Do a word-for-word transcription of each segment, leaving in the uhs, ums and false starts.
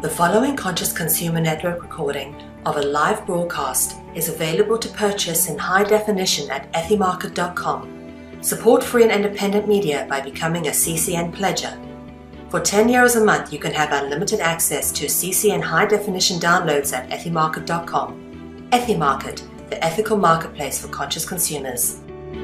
The following Conscious Consumer Network recording of a live broadcast is available to purchase in high definition at ethymarket dot com. Support free and independent media by becoming a C C N pledger. For ten euros a month, you can have unlimited access to C C N high definition downloads at ethymarket dot com. Ethymarket, the ethical marketplace for conscious consumers.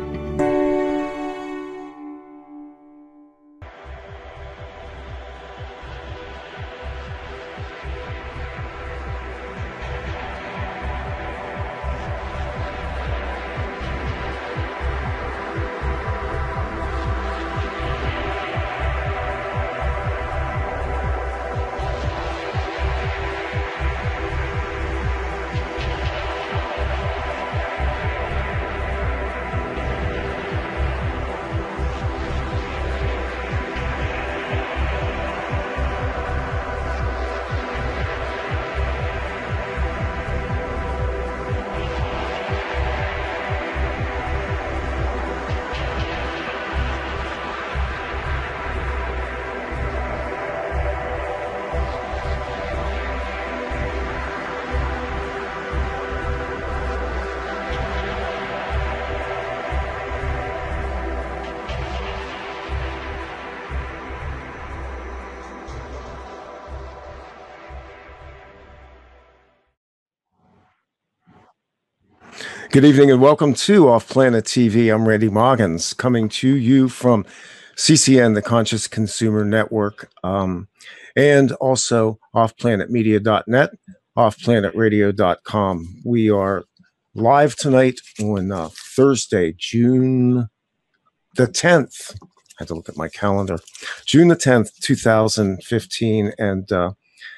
Good evening and welcome to OffPlanet T V. I'm Randy Maugans, coming to you from C C N, the Conscious Consumer Network, um, and also off planet media dot net, off planet radio dot com. We are live tonight on uh, Thursday, June the tenth. I had to look at my calendar. June the tenth, two thousand fifteen, and uh,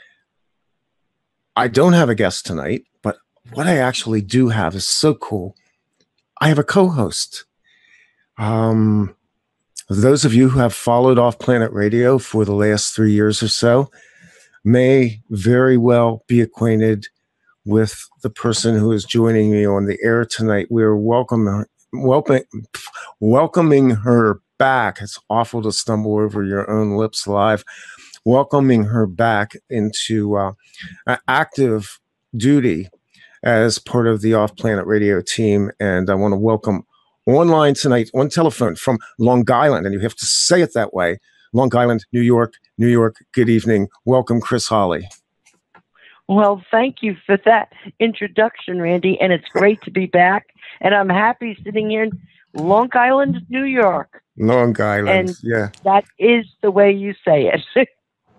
I don't have a guest tonight, but what I actually do have is so cool. I have a co-host. Um, those of you who have followed Off Planet Radio for the last three years or so may very well be acquainted with the person who is joining me on the air tonight. We're welcome, welcome, welcoming her back. It's awful to stumble over your own lips live. Welcoming her back into uh, active duty as part of the Off-Planet Radio team. And I want to welcome online tonight on telephone from Long Island, and you have to say it that way, Long Island, New York, New York. Good evening. Welcome, Chris Hawley. Well, thank you for that introduction, Randy, and it's great to be back. And I'm happy sitting here in Long Island, New York. Long Island, and yeah. That is the way you say it.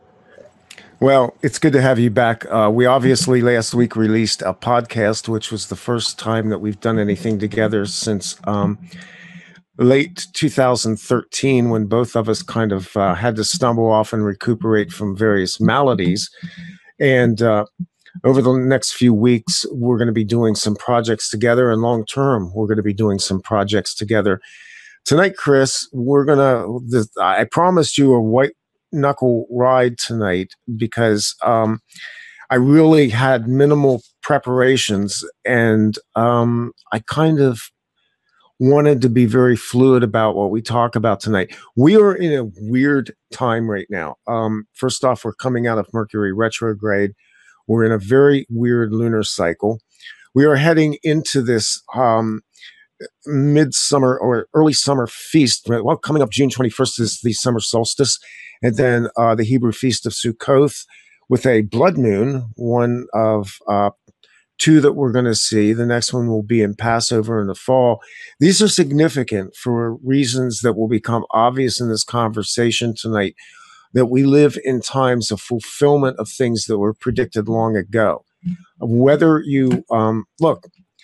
Well, it's good to have you back. Uh, we obviously last week released a podcast, which was the first time that we've done anything together since um, late two thousand thirteen, when both of us kind of uh, had to stumble off and recuperate from various maladies. And uh, over the next few weeks, we're going to be doing some projects together, and long term, we're going to be doing some projects together. Tonight, Chris, we're going to, I promised you a white knuckle ride tonight because um, I really had minimal preparations, and um, I kind of wanted to be very fluid about what we talk about tonight. We are in a weird time right now. Um, first off, we're coming out of Mercury retrograde. We're in a very weird lunar cycle. We are heading into this um, midsummer or early summer feast. Well, coming up June twenty-first is the summer solstice. And then uh, the Hebrew feast of Sukkoth with a blood moon, one of uh, two that we're going to see. The next one will be in Passover in the fall. These are significant for reasons that will become obvious in this conversation tonight, that we live in times of fulfillment of things that were predicted long ago. Whether you, um, look,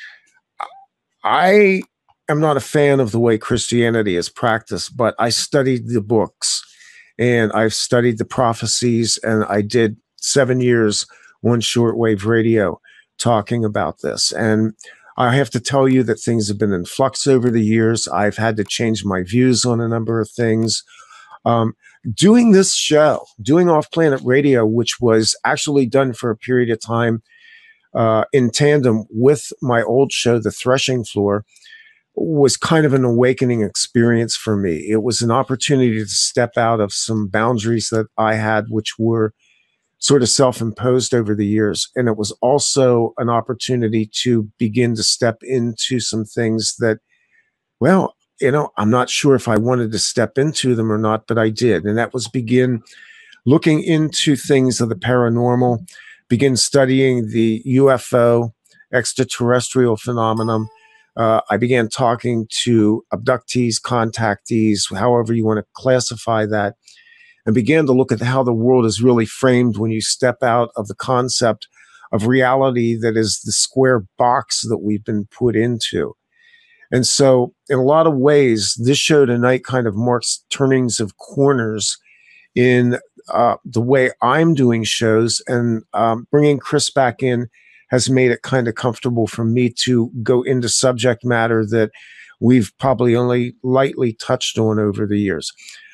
I am not a fan of the way Christianity is practiced, but I studied the books. And I've studied the prophecies, and I did seven years on shortwave radio talking about this. And I have to tell you that things have been in flux over the years. I've had to change my views on a number of things. Um, doing this show, doing Off-Planet Radio, which was actually done for a period of time uh, in tandem with my old show, The Threshing Floor, was kind of an awakening experience for me. It was an opportunity to step out of some boundaries that I had, which were sort of self-imposed over the years. And it was also an opportunity to begin to step into some things that, well, you know, I'm not sure if I wanted to step into them or not, but I did. And that was begin looking into things of the paranormal, begin studying the U F O, extraterrestrial phenomenon. Uh, I began talking to abductees, contactees, however you want to classify that, and began to look at how the world is really framed when you step out of the concept of reality that is the square box that we've been put into. And so in a lot of ways, this show tonight kind of marks turnings of corners in uh, the way I'm doing shows, and um, bringing Chris back in has made it kind of comfortable for me to go into subject matter that we've probably only lightly touched on over the years.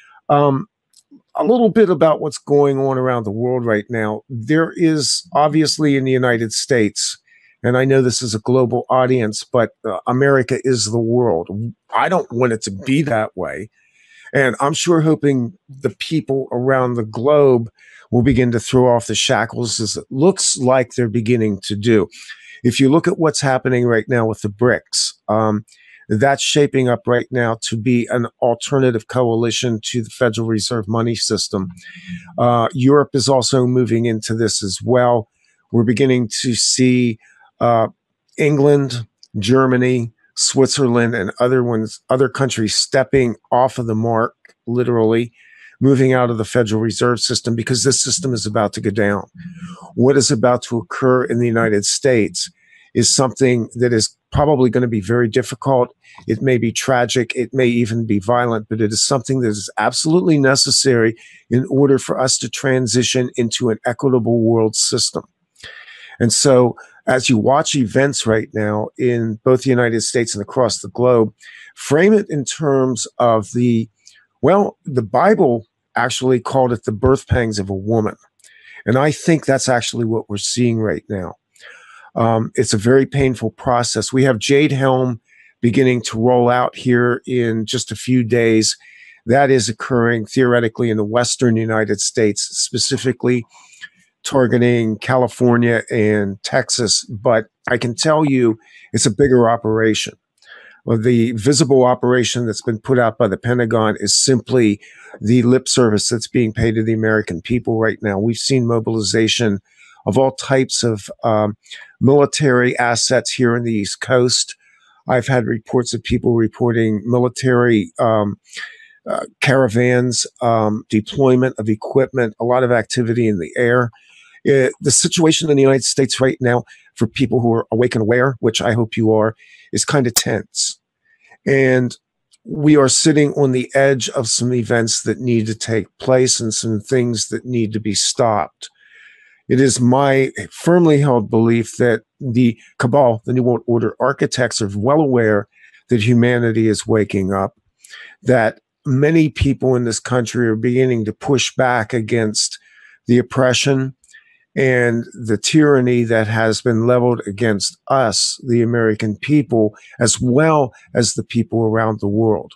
Um, a little bit about what's going on around the world right now. There is obviously in the United States, and I know this is a global audience, but uh, America is the world. I don't want it to be that way. And I'm sure hoping the people around the globe will begin to throw off the shackles, as it looks like they're beginning to do. If you look at what's happening right now with the BRICS, um, that's shaping up right now to be an alternative coalition to the Federal Reserve money system. Uh, Europe is also moving into this as well. We're beginning to see uh, England, Germany, Switzerland, and other ones, other countries stepping off of the mark, literally moving out of the Federal Reserve System, because this system is about to go down. What is about to occur in the United States is something that is probably going to be very difficult. It may be tragic. It may even be violent, but it is something that is absolutely necessary in order for us to transition into an equitable world system. And so as you watch events right now in both the United States and across the globe, frame it in terms of the, well, the Bible actually called it the birth pangs of a woman. And I think that's actually what we're seeing right now. Um, it's a very painful process. We have Jade Helm beginning to roll out here in just a few days. That is occurring theoretically in the Western United States, specifically targeting California and Texas. But I can tell you it's a bigger operation. Well, the visible operation that's been put out by the Pentagon is simply the lip service that's being paid to the American people right now. We've seen mobilization of all types of um, military assets here in the East Coast. I've had reports of people reporting military um, uh, caravans, um, deployment of equipment, a lot of activity in the air. It, the situation in the United States right now, for people who are awake and aware, which I hope you are, is kind of tense. And we are sitting on the edge of some events that need to take place and some things that need to be stopped. It is my firmly held belief that the cabal, the New World Order architects, are well aware that humanity is waking up, that many people in this country are beginning to push back against the oppression and the tyranny that has been leveled against us, the American people, as well as the people around the world.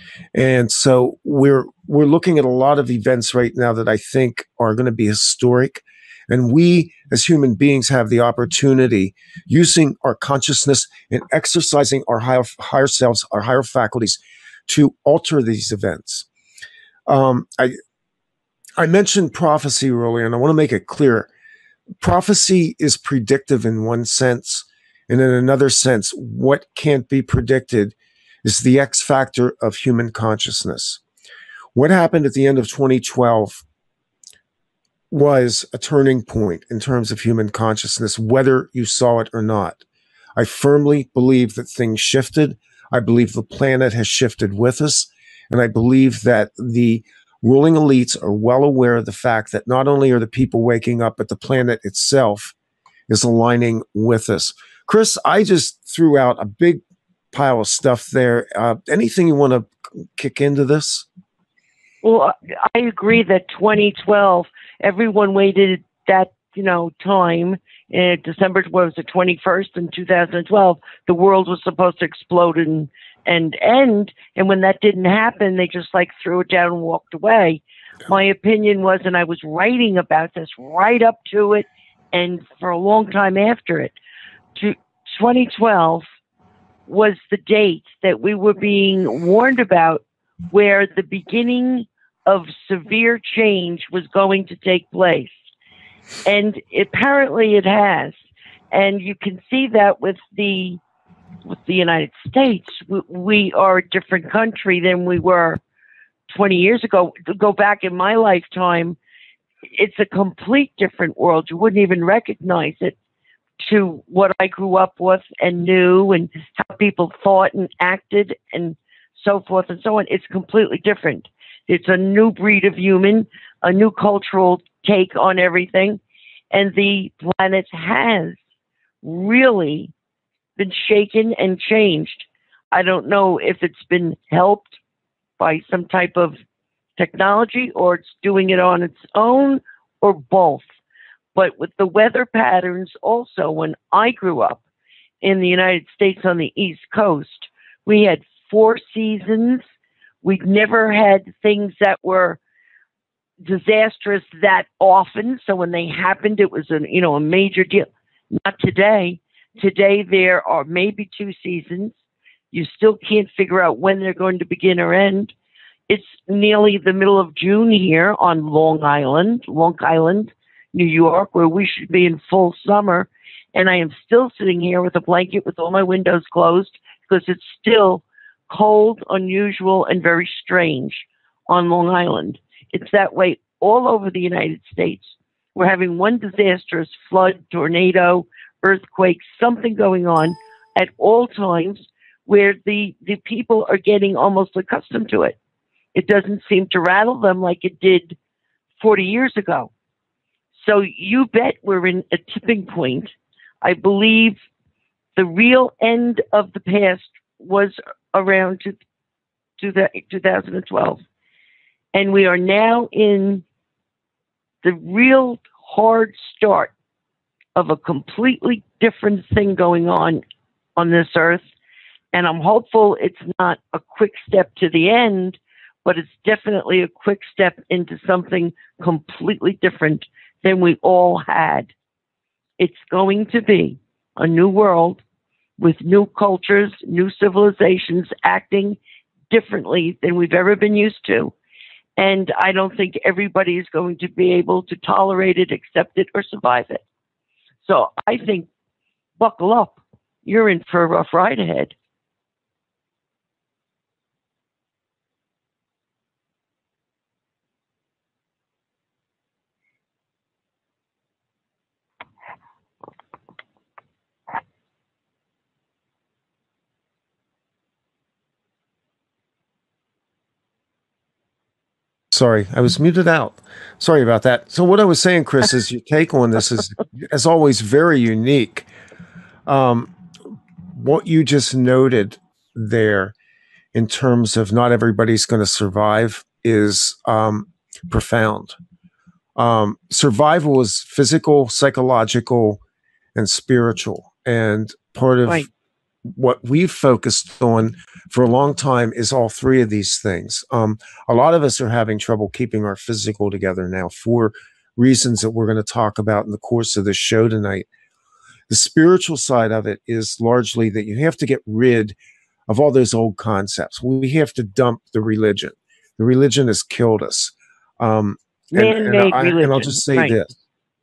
And so we're we're looking at a lot of events right now that I think are going to be historic. And we, as human beings, have the opportunity, using our consciousness and exercising our higher, higher selves, our higher faculties, to alter these events. Um, I I mentioned prophecy earlier, and I want to make it clear. Prophecy is predictive in one sense, and in another sense, what can't be predicted is the X factor of human consciousness. What happened at the end of twenty twelve was a turning point in terms of human consciousness, whether you saw it or not. I firmly believe that things shifted. I believe the planet has shifted with us, and I believe that the ruling elites are well aware of the fact that not only are the people waking up, but the planet itself is aligning with us. Chris, I just threw out a big pile of stuff there. Uh, anything you want to kick into this? Well, I agree that twenty twelve, everyone waited that, you know, time. Uh, December what was the twenty-first in two thousand twelve, the world was supposed to explode and and end. And when that didn't happen, they just like threw it down and walked away. My opinion was, and I was writing about this right up to it and for a long time after it, twenty twelve was the date that we were being warned about, where the beginning of severe change was going to take place. And apparently it has. And you can see that with the with the United States. We, we are a different country than we were twenty years ago. To go back in my lifetime, it's a complete different world. You wouldn't even recognize it to what I grew up with and knew, and how people thought and acted and so forth and so on. It's completely different. It's a new breed of human, a new cultural take on everything. And the planet has really been shaken and changed. I don't know if it's been helped by some type of technology, or it's doing it on its own, or both. But with the weather patterns also, when I grew up in the United States on the East Coast, we had four seasons. We'd never had things that were disastrous that often. So when they happened, it was a, you know, a major deal. Not today. Today there are maybe two seasons. You still can't figure out when they're going to begin or end. It's nearly the middle of June here on Long Island, Long Island, New York, where we should be in full summer. And I am still sitting here with a blanket with all my windows closed because it's still cold, unusual, and very strange on Long Island. It's that way all over the United States. We're having one disastrous flood, tornado, earthquake, something going on at all times, where the, the people are getting almost accustomed to it. It doesn't seem to rattle them like it did forty years ago. So you bet we're in a tipping point. I believe the real end of the past was around two, two, two thousand twelve. And we are now in the real hard start of a completely different thing going on on this earth. And I'm hopeful it's not a quick step to the end, but it's definitely a quick step into something completely different than we all had. It's going to be a new world with new cultures, new civilizations acting differently than we've ever been used to. And I don't think everybody is going to be able to tolerate it, accept it, or survive it. So I think, buckle up. You're in for a rough ride ahead. Sorry, I was muted out. Sorry about that. So what I was saying, Chris, is your take on this is, as always, very unique. Um, what you just noted there in terms of not everybody's going to survive is um, profound. Um, survival is physical, psychological, and spiritual. And part of Right. what we've focused on for a long time is all three of these things. Um, a lot of us are having trouble keeping our physical together now for reasons that we're going to talk about in the course of this show tonight. The spiritual side of it is largely that you have to get rid of all those old concepts. We have to dump the religion. The religion has killed us. Um, and, and, Man-made I, religion. and I'll just say Right. this.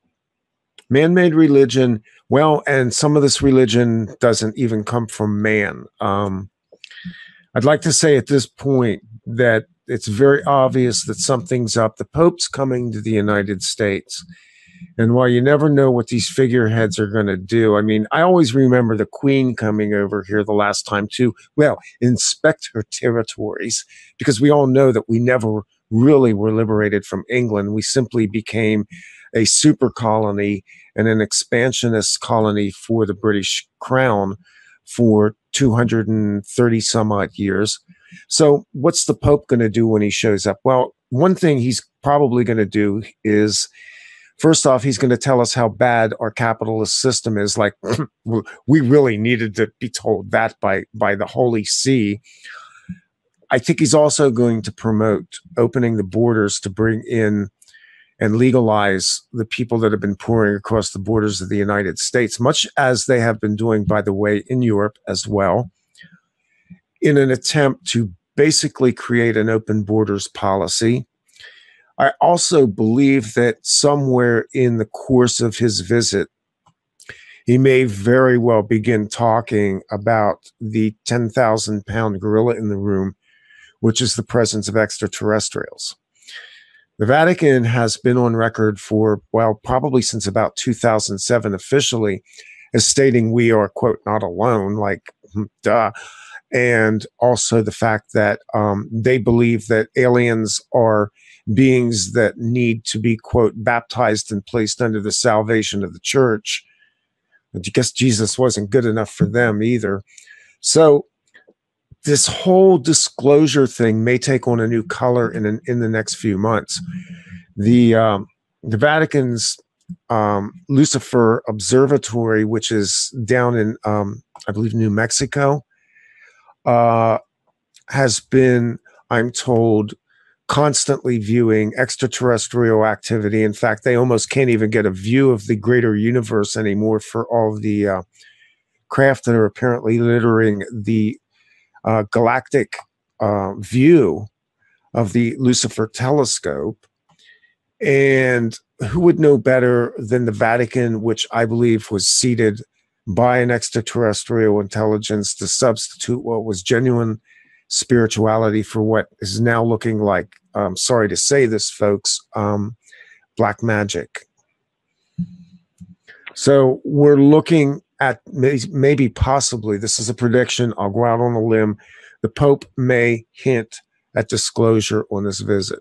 Man-made religion, well, and some of this religion doesn't even come from man. Um, I'd like to say at this point that it's very obvious that something's up. The Pope's coming to the United States. And while you never know what these figureheads are going to do, I mean, I always remember the Queen coming over here the last time to, well, inspect her territories, because we all know that we never really were liberated from England. We simply became a super colony and an expansionist colony for the British Crown for two hundred thirty some odd years. So what's the Pope going to do when he shows up? Well, one thing he's probably going to do is, first off, he's going to tell us how bad our capitalist system is. Like, we really needed to be told that by, by the Holy See. I think he's also going to promote opening the borders to bring in and legalize the people that have been pouring across the borders of the United States, much as they have been doing, by the way, in Europe as well, in an attempt to basically create an open borders policy. I also believe that somewhere in the course of his visit, he may very well begin talking about the ten thousand pound gorilla in the room, which is the presence of extraterrestrials. The Vatican has been on record for, well, probably since about two thousand seven officially, as stating we are, quote, not alone, like, duh. And also the fact that um, they believe that aliens are beings that need to be, quote, baptized and placed under the salvation of the church. I guess Jesus wasn't good enough for them either. So this whole disclosure thing may take on a new color in an, in the next few months. The um, the Vatican's um, Lucifer Observatory, which is down in, um, I believe, New Mexico, uh, has been, I'm told, constantly viewing extraterrestrial activity. In fact, they almost can't even get a view of the greater universe anymore for all of the uh, craft that are apparently littering the uh, galactic uh, view of the Lucifer telescope. And who would know better than the Vatican, which I believe was seated by an extraterrestrial intelligence to substitute what was genuine spirituality for what is now looking like, I'm sorry to say this, folks, um, black magic. So we're looking at may, maybe possibly, this is a prediction, I'll go out on a limb, the Pope may hint at disclosure on this visit.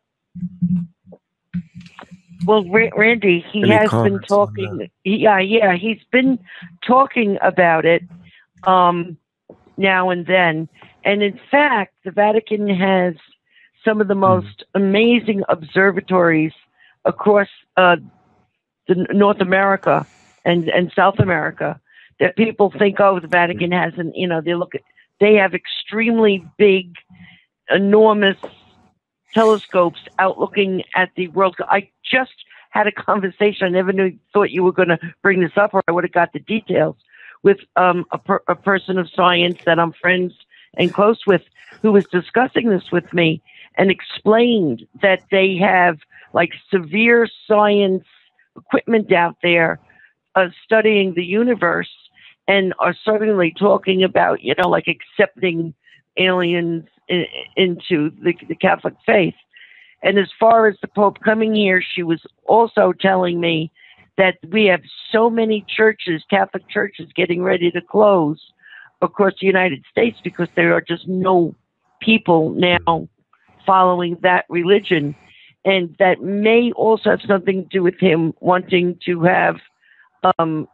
Well, Randy, he Any has been talking. Yeah, yeah, he's been talking about it um, now and then. And in fact, the Vatican has some of the most mm. amazing observatories across uh, the North America and, and South America that people think, oh, the Vatican hasn't, you know, they look at, they have extremely big, enormous telescopes out looking at the world. I just had a conversation. I never knew, thought you were going to bring this up, or I would have got the details, with um, a, per, a person of science that I'm friends and close with, who was discussing this with me and explained that they have like severe science equipment out there uh, studying the universe, and are certainly talking about, you know, like accepting aliens in, into the, the Catholic faith. And as far as the Pope coming here, she was also telling me that we have so many churches, Catholic churches, getting ready to close across the United States because there are just no people now following that religion. And that may also have something to do with him wanting to have um,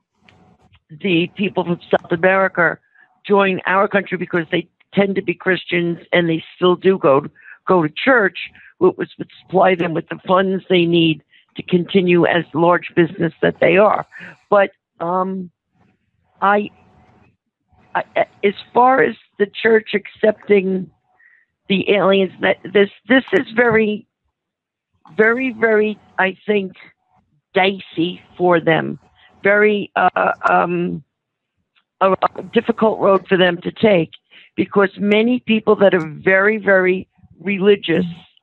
the people from South America join our country, because they tend to be Christians and they still do go to, go to church, which would supply them with the funds they need to continue as large business that they are. But um, I, I, as far as the church accepting the aliens, that this this is very, very, very, I think, dicey for them. Very uh, um, a, a difficult road for them to take, because many people that are very, very religious,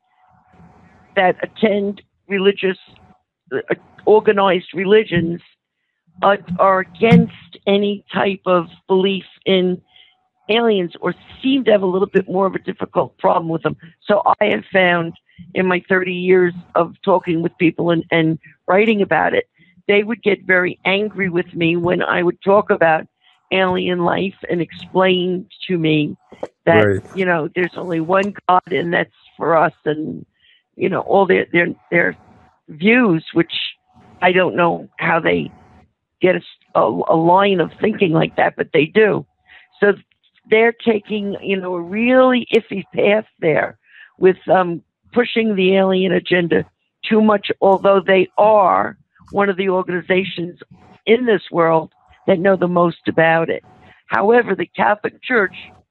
that attend religious, uh, organized religions, uh, are against any type of belief in aliens, or seem to have a little bit more of a difficult problem with them. So I have found in my thirty years of talking with people and, and writing about it, they would get very angry with me when I would talk about alien life and explain to me that, right, you know, there's only one God and that's for us, and, you know, all their, their, their views, which I don't know how they get a, a, a line of thinking like that, but they do. So they're taking, you know, a really iffy path there with um, pushing the alien agenda too much, although they are one of the organizations in this world that know the most about it. However, the Catholic Church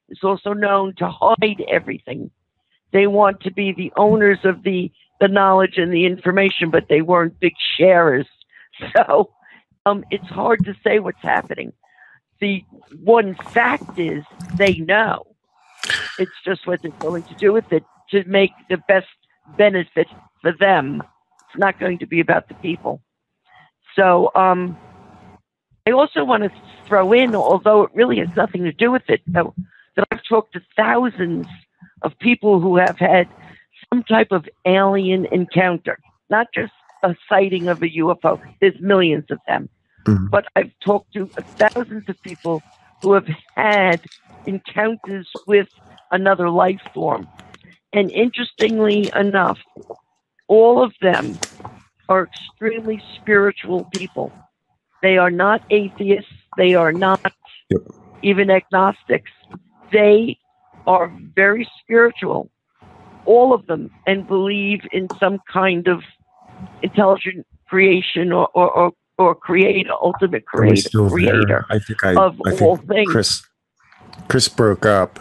is also known to hide everything. They want to be the owners of the, the knowledge and the information, but they weren't big sharers. So um, it's hard to say what's happening. The one fact is they know. It's just what they're going to do with it to make the best benefit for them. It's not going to be about the people. So um, I also want to throw in, although it really has nothing to do with it, though, that I've talked to thousands of people who have had some type of alien encounter, not just a sighting of a U F O. There's millions of them. Mm-hmm. But I've talked to thousands of people who have had encounters with another life form. And interestingly enough, all of them are extremely spiritual people. They are not atheists. They are not yep. even agnostics. They are very spiritual, all of them, and believe in some kind of intelligent creation or, or, or, or create ultimate creator, creator I think I, of I all think things. Chris, Chris broke up.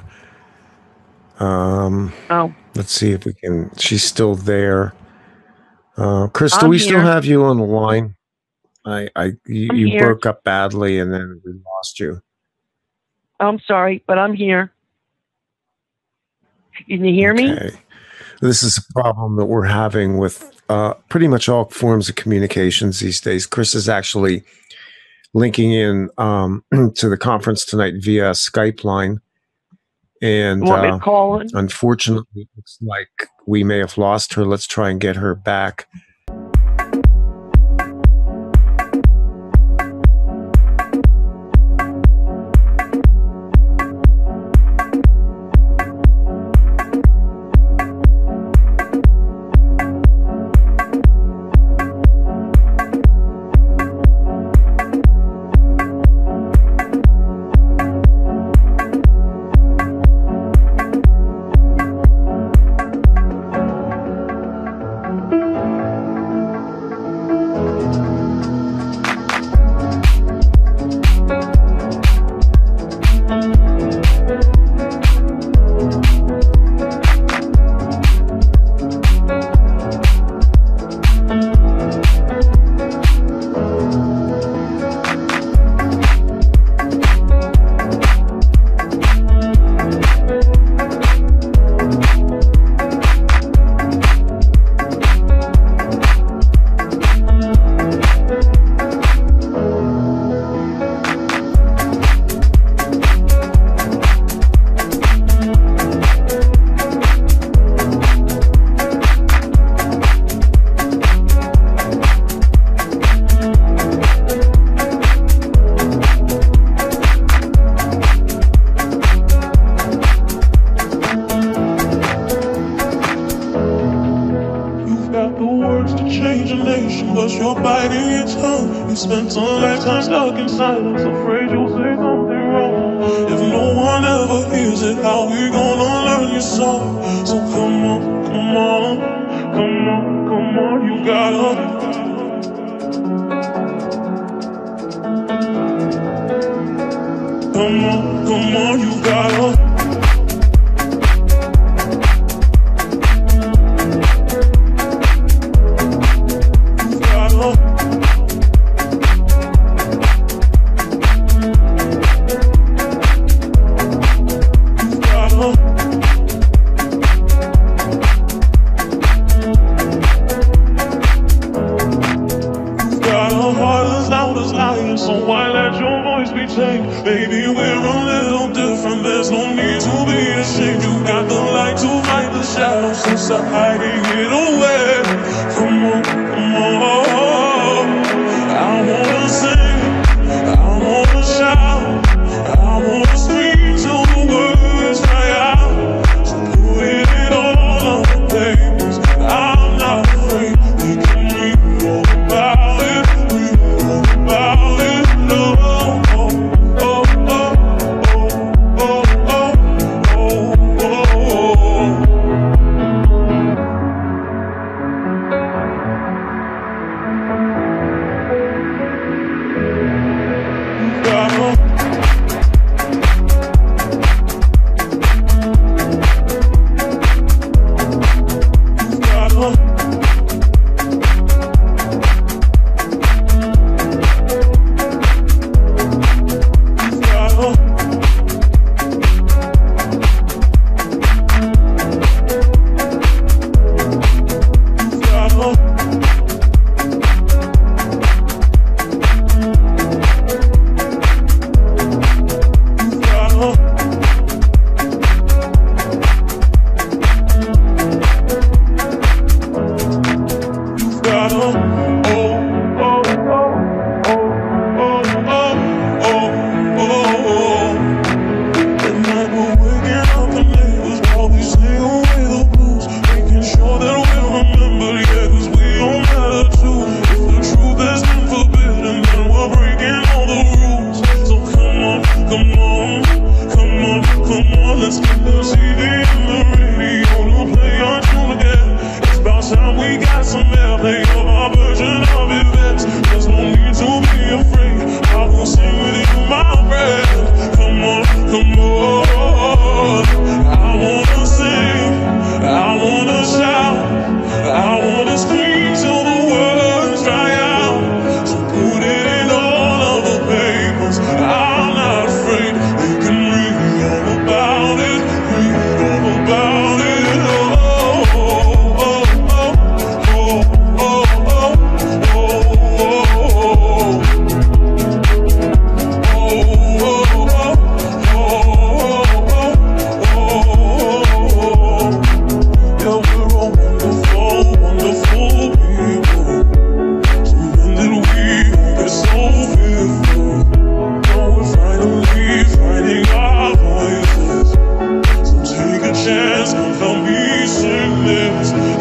Um, oh. Let's see if we can. She's still there. Uh, Chris, I'm do we here. still have you on the line? I, I, you, you here. broke up badly, and then we lost you. I'm sorry, but I'm here. Can you hear okay. me? This is a problem that we're having with uh, pretty much all forms of communications these days. Chris is actually linking in um, to the conference tonight via Skype line. And Want me to uh, call in? unfortunately, it looks like we may have lost her. Let's try and get her back. Spent a lifetime stuck in silence, afraid you'll say something wrong. If no one ever hears it, how we gonna learn your song? So come on, come on, come on, come on, you gotta. Come on, come on, you gotta. Baby, we're a little different. There's no need to be ashamed. You got the light to fight the shadows, so stop hiding it away. Come on, come on. I wanna sing, I wanna shout, I wanna scream till the words cry out. So put it all on the page. I'm not afraid. We can read all about it. Read all about it. No.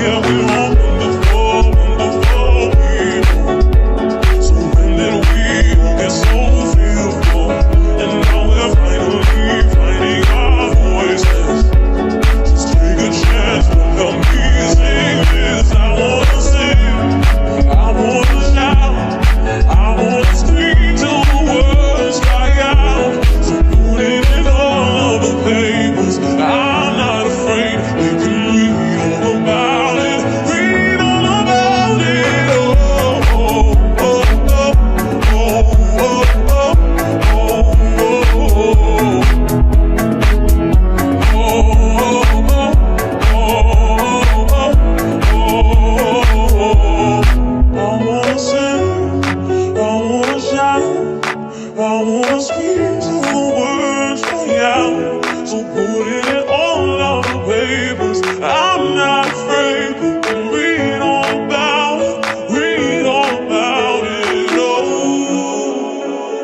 Yeah, we wrong before, before we. So when did we get so fearful? And now we're finally finding our voices. Just take a chance, don't help me sing this. I wanna sing, I wanna shout, I wanna scream till the words dry out. So put it in all of the papers. I'm not afraid. We can read all about it. Read all about it. Oh, oh, oh, oh, oh, oh, oh, I wanna sing, I wanna shout, I wanna speak till the words fly out. So put it all on the papers. I'm not afraid. We can read all about it. Read all about it. Oh.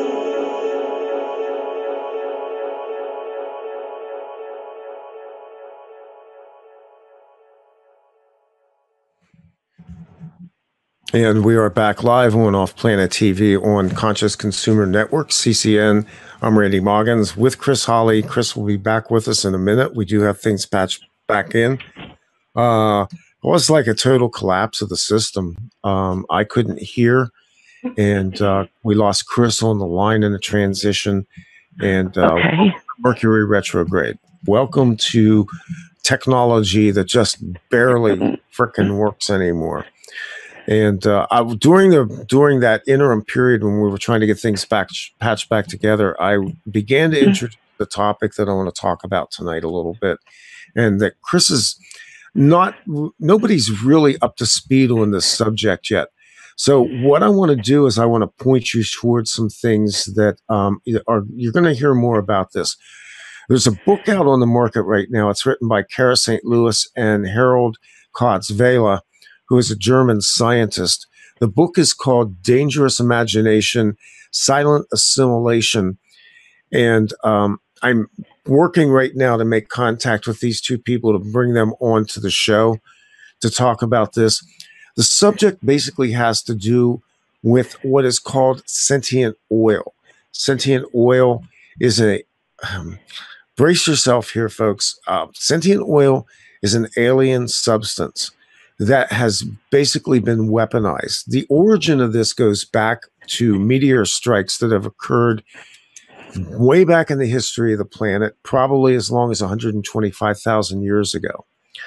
And we are back live on OffPlanet T V on Conscious Consumer Network, C C N. I'm Randy Maugans with Chris Holly. Chris will be back with us in a minute. We do have things patched back in. Uh, it was like a total collapse of the system. Um, I couldn't hear, and uh, we lost Chris on the line in the transition. And uh, Okay. Mercury retrograde. Welcome to technology that just barely frickin' works anymore. And uh, I, during the during that interim period when we were trying to get things back patched back together, I began to introduce the topic that I want to talk about tonight a little bit, and that Chris is not nobody's really up to speed on this subject yet. So what I want to do is I want to point you towards some things that um, are you're going to hear more about this. There's a book out on the market right now. It's written by Kara Saint Louis and Harold Katz-Vela, who is a German scientist. The book is called Dangerous Imagination, Silent Assimilation. And um, I'm working right now to make contact with these two people to bring them on to the show to talk about this. The subject basically has to do with what is called sentient oil. Sentient oil is a, um, brace yourself here, folks. Uh, sentient oil is an alien substance that has basically been weaponized. The origin of this goes back to meteor strikes that have occurred way back in the history of the planet, probably as long as one hundred twenty-five thousand years ago.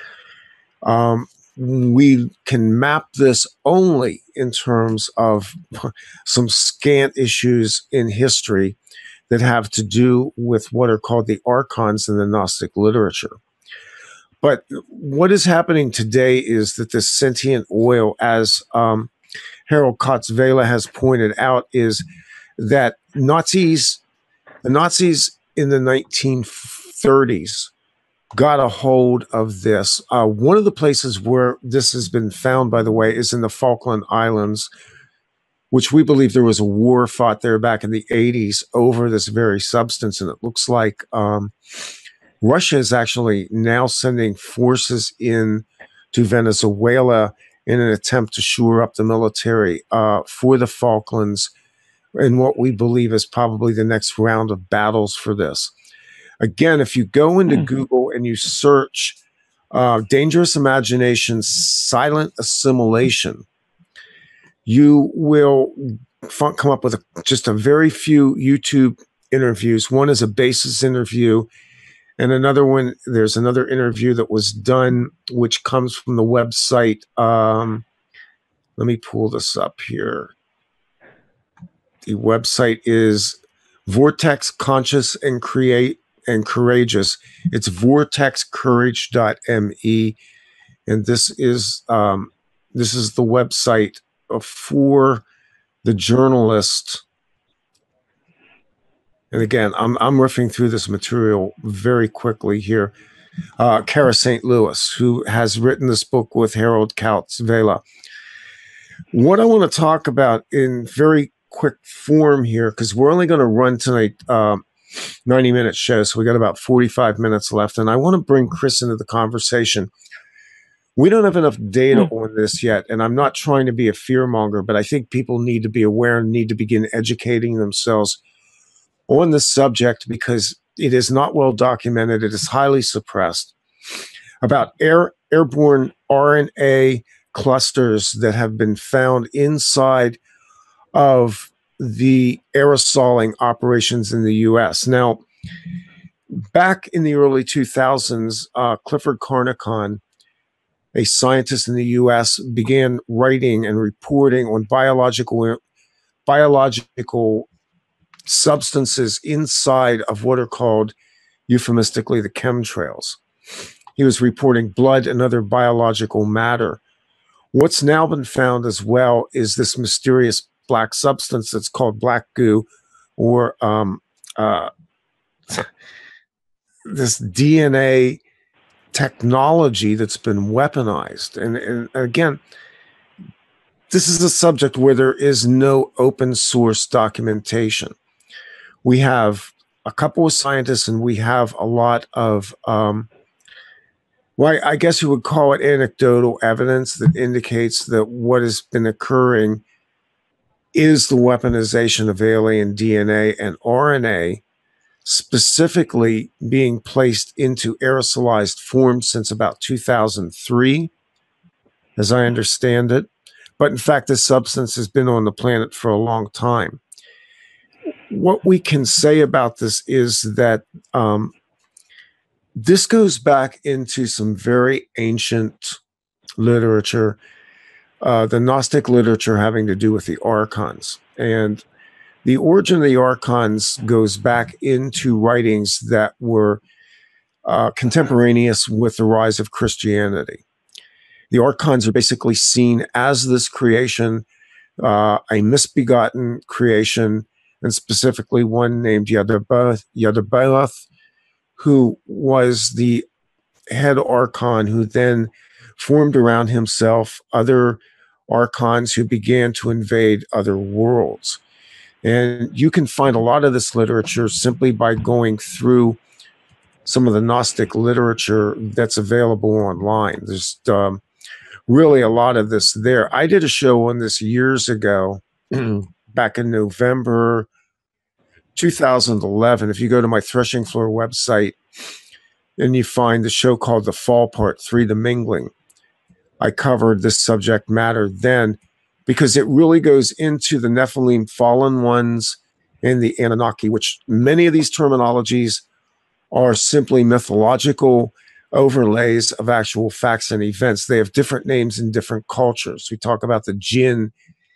Um, we can map this only in terms of some scant issues in history that have to do with what are called the Archons in the Gnostic literature. But what is happening today is that this sentient oil, as um, Harold Katz-Vela has pointed out, is that Nazis, the Nazis in the nineteen thirties got a hold of this. Uh, one of the places where this has been found, by the way, is in the Falkland Islands, which we believe there was a war fought there back in the eighties over this very substance. And it looks like um, Russia is actually now sending forces in to Venezuela in an attempt to shore up the military uh, for the Falklands in what we believe is probably the next round of battles for this. Again, if you go into mm-hmm. Google and you search uh, Dangerous Imagination, Silent Assimilation, you will f- come up with a, just a very few YouTube interviews. One is a basis interview. And another one, there's another interview that was done, which comes from the website. Um, let me pull this up here. The website is Vortex Conscious and Create and Courageous. It's vortex courage dot m e. And this is um, this is the website for the journalist. And again, I'm I'm riffing through this material very quickly here. Uh, Kara Saint Louis, who has written this book with Harold Katz-Vela. What I want to talk about in very quick form here, because we're only going to run tonight um, ninety minute show, so we got about forty-five minutes left, and I want to bring Chris into the conversation. We don't have enough data on this yet, and I'm not trying to be a fearmonger, but I think people need to be aware and need to begin educating themselves on this subject because it is not well documented. It is highly suppressed. About air, airborne R N A clusters that have been found inside of the aerosoling operations in the U S. Now, back in the early two thousands, uh, Clifford Carnicon, a scientist in the U S, began writing and reporting on biological biological substances inside of what are called euphemistically the chemtrails. He was reporting blood and other biological matter. What's now been found as well is this mysterious black substance that's called black goo, or um, uh, this D N A technology that's been weaponized. And, and again, this is a subject where there is no open source documentation. We have a couple of scientists and we have a lot of, um, well, I guess you would call it anecdotal evidence that indicates that what has been occurring is the weaponization of alien D N A and R N A, specifically being placed into aerosolized form since about two thousand three, as I understand it. But in fact, this substance has been on the planet for a long time. What we can say about this is that um, this goes back into some very ancient literature, uh, the Gnostic literature having to do with the Archons. And the origin of the Archons goes back into writings that were uh, contemporaneous with the rise of Christianity. The Archons are basically seen as this creation, uh, a misbegotten creation, and specifically one named Yadabaoth, who was the head Archon, who then formed around himself other Archons who began to invade other worlds. And you can find a lot of this literature simply by going through some of the Gnostic literature that's available online. There's um, really a lot of this there. I did a show on this years ago, back in November two thousand eleven. If you go to my Threshing Floor website and you find the show called The Fall Part three, The Mingling, I covered this subject matter then because it really goes into the Nephilim, fallen ones, and the Anunnaki, which many of these terminologies are simply mythological overlays of actual facts and events. They have different names in different cultures. We talk about the jinn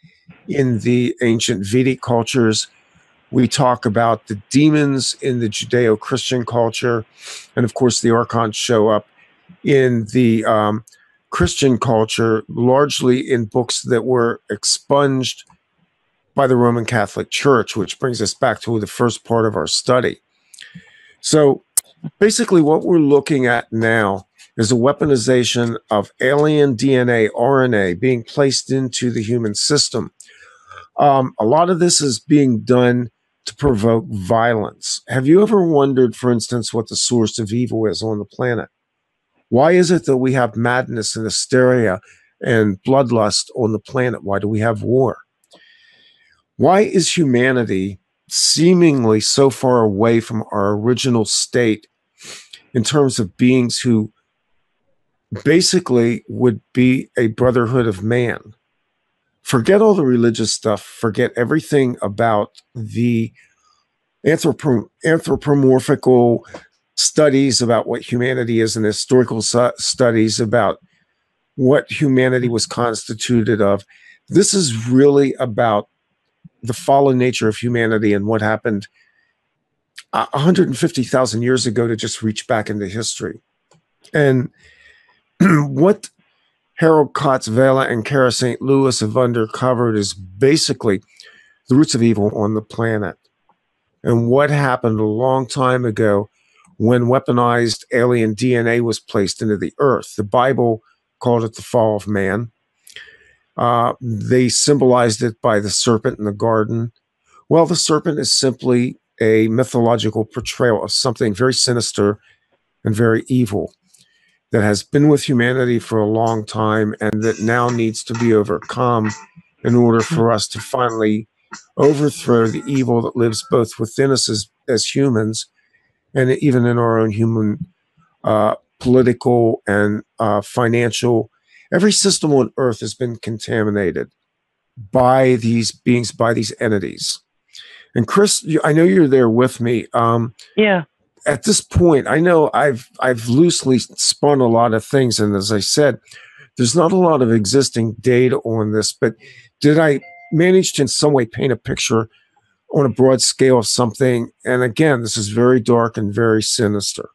in the ancient Vedic cultures. We talk about the demons in the Judeo-Christian culture. And of course, the Archons show up in the um, Christian culture, largely in books that were expunged by the Roman Catholic Church, which brings us back to the first part of our study. So basically what we're looking at now is a weaponization of alien D N A, R N A being placed into the human system. Um, a lot of this is being done to provoke violence. Have you ever wondered, for instance, what the source of evil is on the planet? Why is it that we have madness and hysteria and bloodlust on the planet? Why do we have war? Why is humanity seemingly so far away from our original state in terms of beings who basically would be a brotherhood of man? Forget all the religious stuff. Forget everything about the anthropo anthropomorphical studies about what humanity is and historical su studies about what humanity was constituted of. This is really about the fallen nature of humanity and what happened one hundred fifty thousand years ago to just reach back into history. And what Harold Kotz, Vela, and Kara Saint Louis have uncovered is basically the roots of evil on the planet and what happened a long time ago when weaponized alien D N A was placed into the earth. The Bible called it the fall of man. Uh, they symbolized it by the serpent in the garden. Well, the serpent is simply a mythological portrayal of something very sinister and very evil. that has been with humanity for a long time and that now needs to be overcome in order for us to finally overthrow the evil that lives both within us as, as humans and even in our own human uh, political and uh, financial. Every system on Earth has been contaminated by these beings, by these entities. And Chris, you, I know you're there with me. Um, yeah. At this point, I know I've I've loosely spun a lot of things, and as I said, there's not a lot of existing data on this. But did I manage to in some way paint a picture on a broad scale of something? And again, this is very dark and very sinister.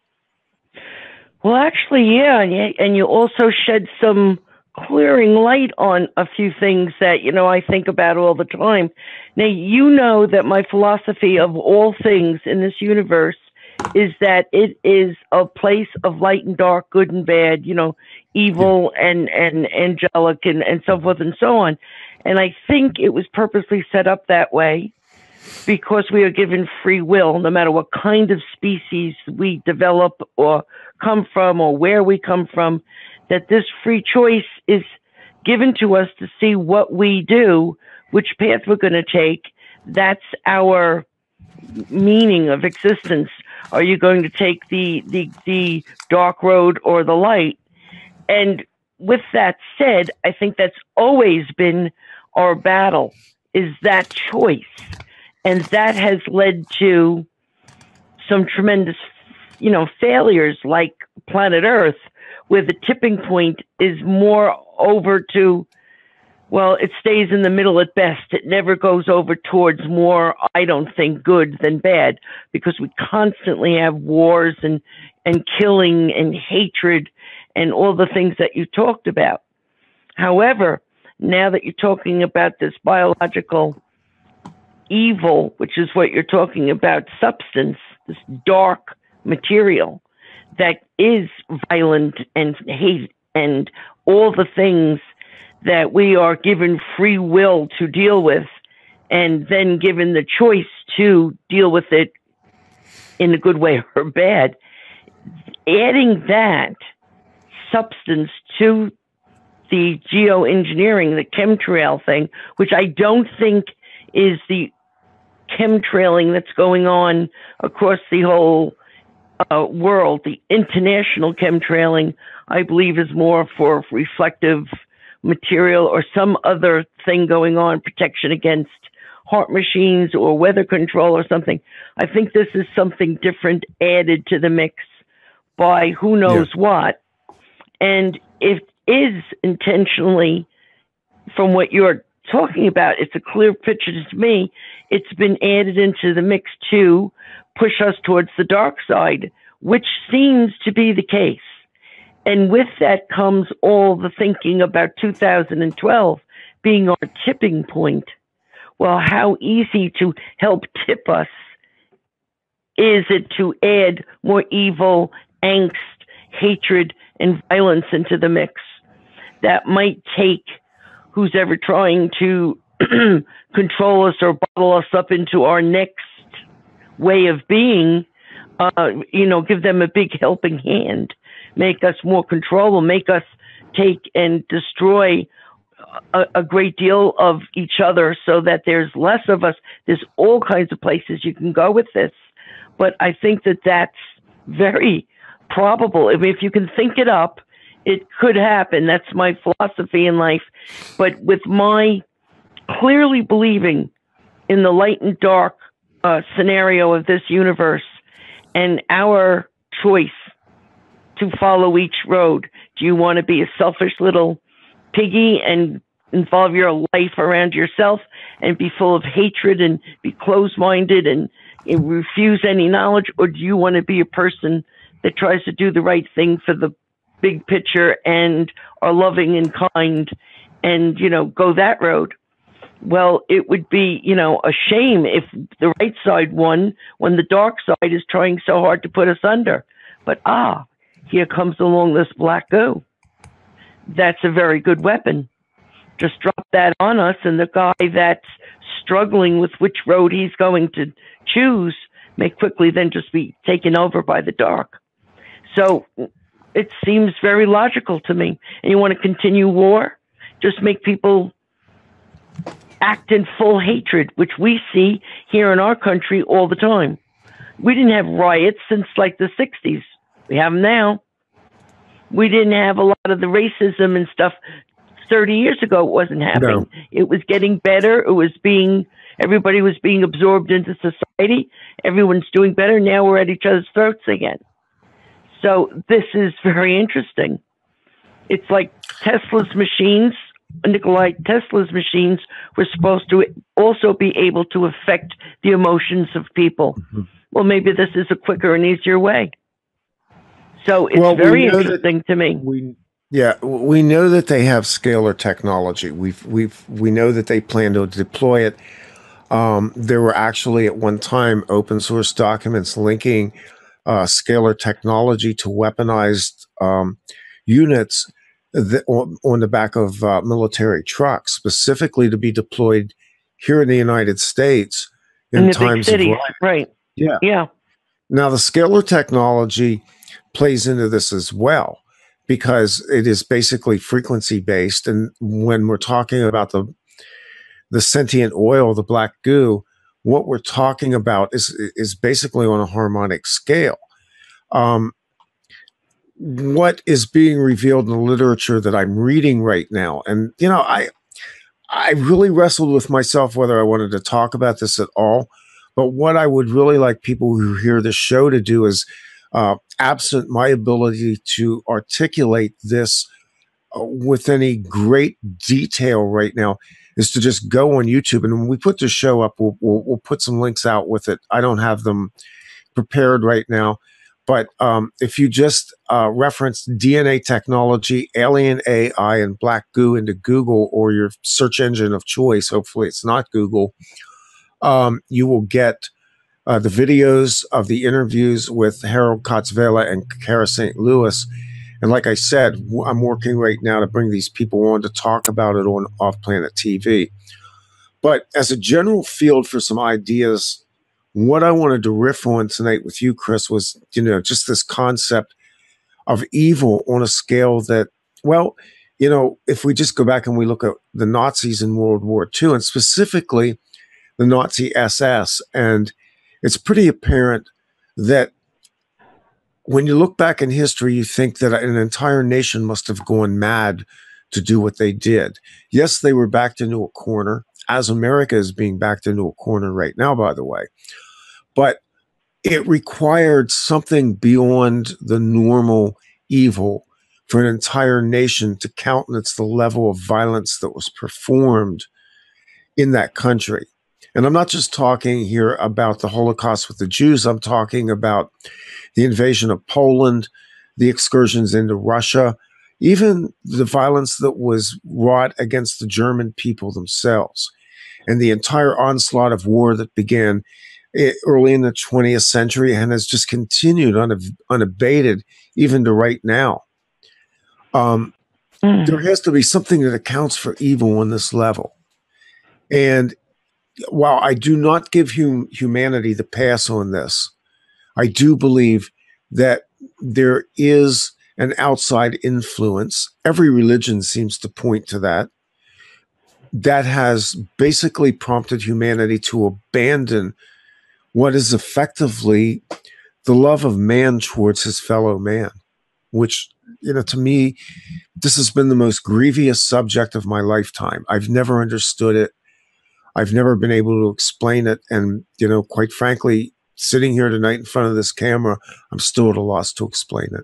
Well, actually, yeah, and you, and you also shed some clearing light on a few things that, you know, I think about all the time. Now, you know that my philosophy of all things in this universe is that it is a place of light and dark, good and bad, you know, evil yeah. and, and angelic and, and so forth and so on. And I think it was purposely set up that way because we are given free will, no matter what kind of species we develop or come from or where we come from, that this free choice is given to us to see what we do, which path we're going to take. That's our meaning of existence. Are you going to take the, the, the dark road or the light? And with that said, I think that's always been our battle, is that choice. And that has led to some tremendous, you know, failures like planet Earth, where the tipping point is more over to, well, it stays in the middle at best. It never goes over towards more, I don't think, good than bad, because we constantly have wars and, and killing and hatred and all the things that you talked about. However, now that you're talking about this biological evil, which is what you're talking about, substance, this dark material that is violent and hate and all the things that we are given free will to deal with, and then given the choice to deal with it in a good way or bad. Adding that substance to the geoengineering, the chemtrail thing, which I don't think is the chemtrailing that's going on across the whole uh, world. The international chemtrailing, I believe, is more for reflective material or some other thing going on, protection against heart machines or weather control or something. I think this is something different added to the mix by who knows yeah. what. And it is intentionally, from what you're talking about, it's a clear picture to me. It's been added into the mix to push us towards the dark side, which seems to be the case. And with that comes all the thinking about two thousand twelve being our tipping point. Well, how easy to help tip us is it to add more evil, angst, hatred, and violence into the mix that might take who's ever trying to control us or bottle us up into our next way of being, uh, you know, give them a big helping hand, make us more controllable, make us take and destroy a, a great deal of each other so that there's less of us. There's all kinds of places you can go with this. But I think that that's very probable. I mean, if you can think it up, it could happen. That's my philosophy in life. But with my clearly believing in the light and dark uh, scenario of this universe and our choice to follow each road. Do you want to be a selfish little piggy and involve your life around yourself and be full of hatred and be closed-minded and, and refuse any knowledge? Or do you want to be a person that tries to do the right thing for the big picture and are loving and kind and, you know, go that road? Well, it would be, you know, a shame if the right side won when the dark side is trying so hard to put us under. But, ah, here comes along this black goo. That's a very good weapon. Just drop that on us, and the guy that's struggling with which road he's going to choose may quickly then just be taken over by the dark. So it seems very logical to me. And you want to continue war? Just make people act in full hatred, which we see here in our country all the time. We didn't have riots since like the sixties. We have them now. We didn't have a lot of the racism and stuff thirty years ago. It wasn't happening. No. It was getting better. It was being, everybody was being absorbed into society. Everyone's doing better. Now we're at each other's throats again. So this is very interesting. It's like Tesla's machines, Nikolai Tesla's machines were supposed to also be able to affect the emotions of people. Mm-hmm. Well, maybe this is a quicker and easier way. So it's well, very interesting that, to me. We, yeah, we know that they have scalar technology. We've we've we know that they plan to deploy it. Um, there were actually at one time open source documents linking uh, scalar technology to weaponized um, units that, on, on the back of uh, military trucks, specifically to be deployed here in the United States in, in the times big cities, of riot. Right? Yeah, yeah. Now the scalar technology plays into this as well, because it is basically frequency based. And when we're talking about the the sentient oil, the black goo, what we're talking about is is basically on a harmonic scale. Um, what is being revealed in the literature that I'm reading right now, and you know, I I really wrestled with myself whether I wanted to talk about this at all. But what I would really like people who hear this show to do is, uh, absent my ability to articulate this uh, with any great detail right now, is to just go on YouTube. And when we put the show up, we'll, we'll, we'll put some links out with it. I don't have them prepared right now. But um, if you just uh, reference D N A technology, alien A I, and black goo into Google or your search engine of choice, hopefully it's not Google, um, you will get uh, the videos of the interviews with Harold Kotzvela and Kara Saint Louis. And like I said, I'm working right now to bring these people on to talk about it on OffPlanet T V. But as a general field for some ideas, what I wanted to riff on tonight with you, Chris, was, you know, just this concept of evil on a scale that, well, you know, if we just go back and we look at the Nazis in World War Two, and specifically the Nazi S S, and it's pretty apparent that when you look back in history, you think that an entire nation must have gone mad to do what they did. Yes, they were backed into a corner, as America is being backed into a corner right now, by the way. But it required something beyond the normal evil for an entire nation to countenance the level of violence that was performed in that country. And I'm not just talking here about the Holocaust with the Jews. I'm talking about the invasion of Poland, the excursions into Russia, even the violence that was wrought against the German people themselves, and the entire onslaught of war that began early in the twentieth century and has just continued unav- unabated even to right now. Um, mm. There has to be something that accounts for evil on this level. And while I do not give hum- humanity the pass on this, I do believe that there is an outside influence. Every religion seems to point to that, that has basically prompted humanity to abandon what is effectively the love of man towards his fellow man, which, you know, to me, this has been the most grievous subject of my lifetime. I've never understood it. I've never been able to explain it. And, you know, quite frankly, sitting here tonight in front of this camera, I'm still at a loss to explain it.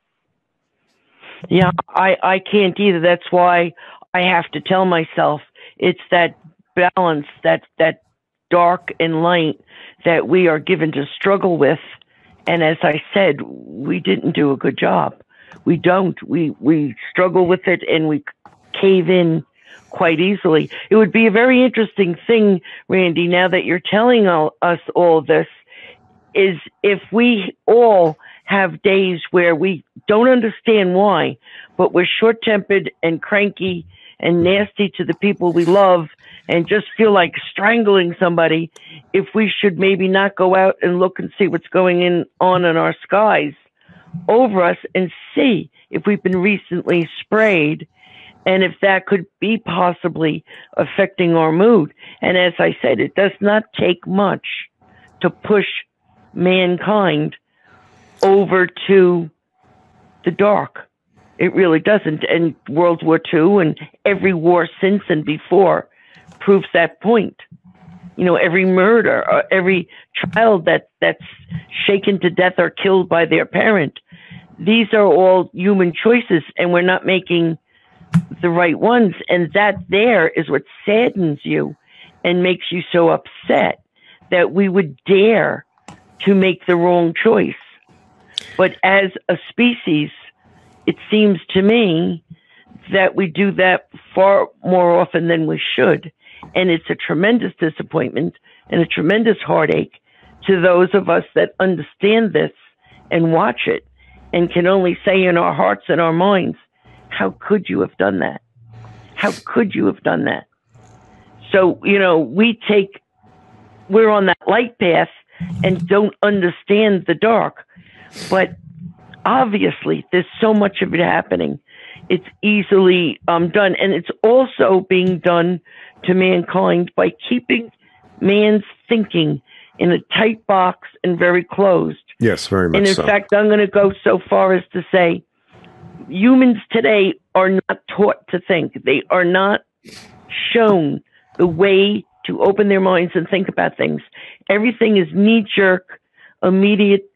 Yeah, I, I can't either. That's why I have to tell myself it's that balance, that, that dark and light that we are given to struggle with. And as I said, we didn't do a good job. We don't. We, we struggle with it and we cave in quite easily. It would be a very interesting thing, Randy, now that you're telling all, us all this, is if we all have days where we don't understand why, but we're short-tempered and cranky and nasty to the people we love and just feel like strangling somebody, if we should maybe not go out and look and see what's going in, on in our skies over us and see if we've been recently sprayed and if that could be possibly affecting our mood. And as I said, it does not take much to push mankind over to the dark. It really doesn't. And World War Two and every war since and before proves that point. You know, every murder, or every child that, that's shaken to death or killed by their parent, these are all human choices, and we're not making the right ones. And that there is what saddens you and makes you so upset that we would dare to make the wrong choice. But as a species, it seems to me that we do that far more often than we should. And it's a tremendous disappointment and a tremendous heartache to those of us that understand this and watch it and can only say in our hearts and our minds, how could you have done that? How could you have done that? So, you know, we take, we're on that light path and don't understand the dark. But obviously, there's so much of it happening. It's easily um, done. And it's also being done to mankind by keeping man's thinking in a tight box and very closed. Yes, very much And in so. fact, I'm going to go so far as to say humans today are not taught to think. They are not shown the way to open their minds and think about things. Everything is knee-jerk, immediate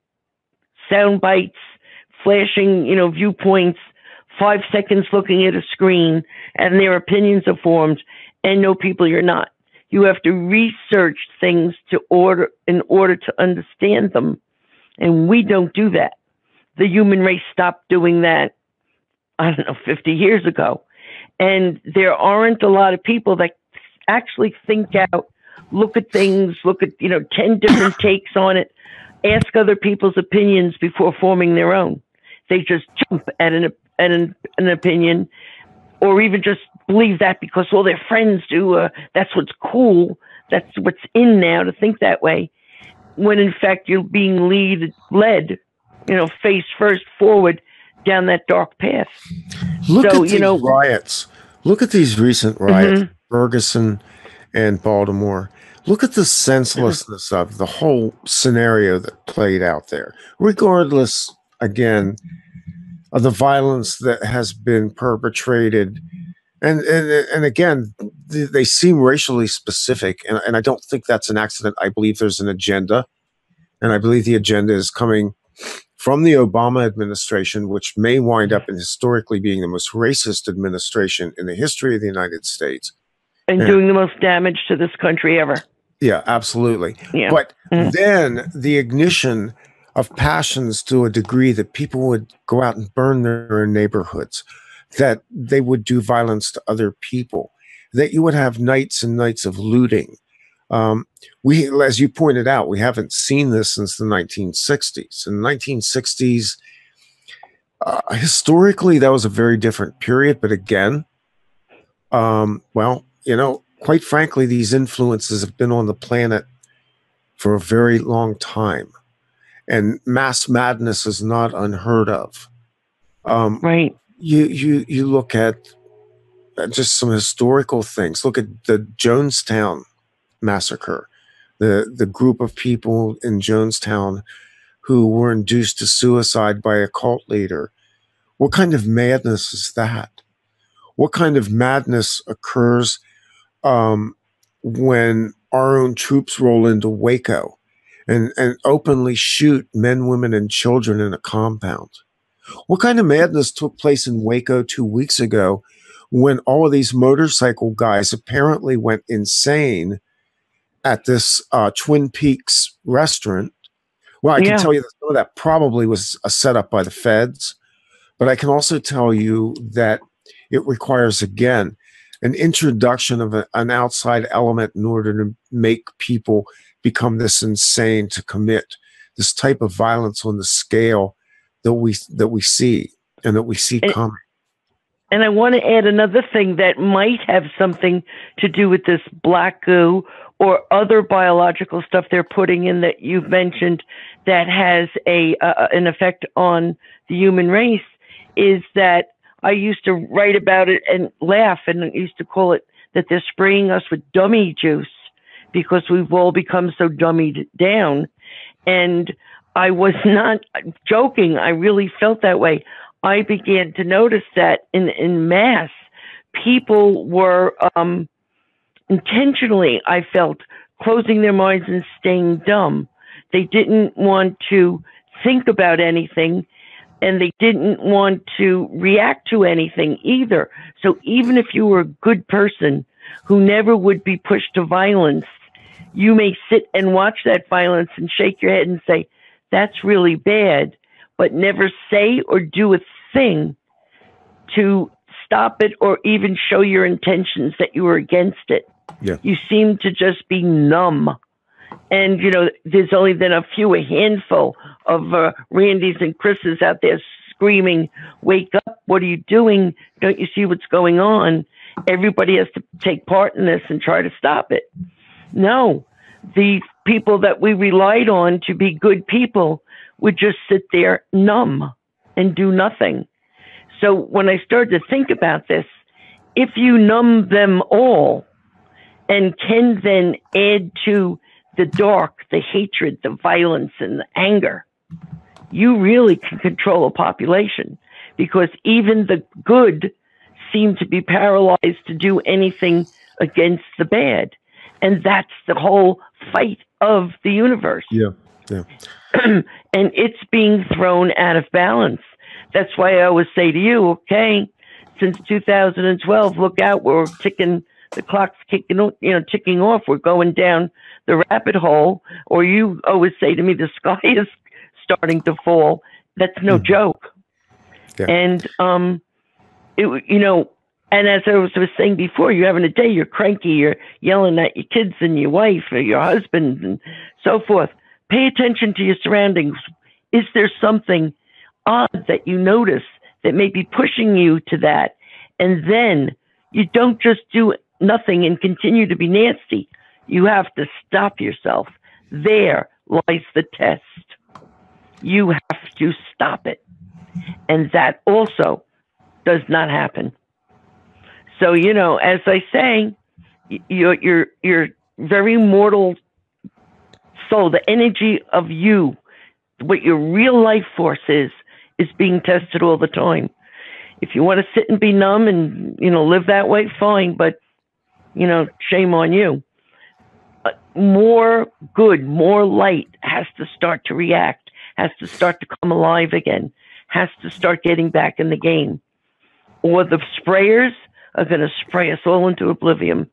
sound bites, flashing, you know, viewpoints, five seconds looking at a screen, and their opinions are formed. And no, people, you're not. You have to research things to order in order to understand them. And we don't do that. The human race stopped doing that, I don't know, fifty years ago. And there aren't a lot of people that actually think out, look at things, look at, you know, ten different takes on it, ask other people's opinions before forming their own. They just jump at an, at an, an opinion, or even just believe that because all their friends do. Uh, that's what's cool. That's what's in now to think that way. When in fact you're being lead, led, you know, face first forward down that dark path. Look so, at you these know, riots. Look at these recent riots, mm-hmm. Ferguson and Baltimore. Look at the senselessness of the whole scenario that played out there, regardless, again, of the violence that has been perpetrated. And and, and again, they seem racially specific, and, and I don't think that's an accident. I believe there's an agenda, and I believe the agenda is coming from the Obama administration, which may wind up in historically being the most racist administration in the history of the United States. And, and doing the most damage to this country ever. Yeah, absolutely. Yeah. But mm-hmm. then the ignition of passions to a degree that people would go out and burn their neighborhoods, that they would do violence to other people, that you would have nights and nights of looting. Um, we, as you pointed out, we haven't seen this since the nineteen sixties. In the nineteen sixties, uh, historically, that was a very different period. But again, um, well, you know, quite frankly, these influences have been on the planet for a very long time. And mass madness is not unheard of. Um, right. You, you, you look at just some historical things. Look at the Jonestown massacre, the, the group of people in Jonestown who were induced to suicide by a cult leader. What kind of madness is that? What kind of madness occurs um, when our own troops roll into Waco and, and openly shoot men, women, and children in a compound? What kind of madness took place in Waco two weeks ago when all of these motorcycle guys apparently went insane at this uh, Twin Peaks restaurant? Well, I yeah. can tell you that some of that probably was a setup by the feds, but I can also tell you that it requires, again, an introduction of a, an outside element in order to make people become this insane to commit this type of violence on the scale that we that we see and that we see and, coming. And I want to add another thing that might have something to do with this black goo or other biological stuff they're putting in that you've mentioned that has a uh, an effect on the human race, is that I used to write about it and laugh, and I used to call it that they're spraying us with dummy juice because we've all become so dummied down. And I was not joking. I really felt that way. I began to notice that in, in mass, people were um, intentionally, I felt, closing their minds and staying dumb. They didn't want to think about anything, and they didn't want to react to anything either. So even if you were a good person who never would be pushed to violence, you may sit and watch that violence and shake your head and say, that's really bad, but never say or do a thing to stop it or even show your intentions that you were against it. Yeah. You seem to just be numb. And, you know, there's only then a few, a handful of uh, Randys and Chris's out there screaming, wake up, what are you doing? Don't you see what's going on? Everybody has to take part in this and try to stop it. No, the people that we relied on to be good people would just sit there numb and do nothing. So when I started to think about this, if you numb them all and can then add to the dark, the hatred, the violence, and the anger, you really can control a population, because even the good seem to be paralyzed to do anything against the bad. And that's the whole fight of the universe. Yeah, yeah. And it's being thrown out of balance. That's why I always say to you, okay, since two thousand twelve, look out, we're ticking, the clock's kicking, you know, ticking off. We're going down the rabbit hole. Or you always say to me, the sky is starting to fall. That's no mm-hmm. joke. Yeah. And, um, it, you know, and as I was, was saying before, you're having a day, you're cranky, you're yelling at your kids and your wife or your husband and so forth. Pay attention to your surroundings. Is there something odd that you notice that may be pushing you to that? And then you don't just do nothing and continue to be nasty. You have to stop yourself. There lies the test. You have to stop it. And that also does not happen. So, you know, as I say, your your your very mortal soul, the energy of you, what your real life force is, is being tested all the time. If you want to sit and be numb and, you know, live that way, fine, but, you know, shame on you. Uh, more good, more light has to start to react, has to start to come alive again, has to start getting back in the game. Or the sprayers are going to spray us all into oblivion.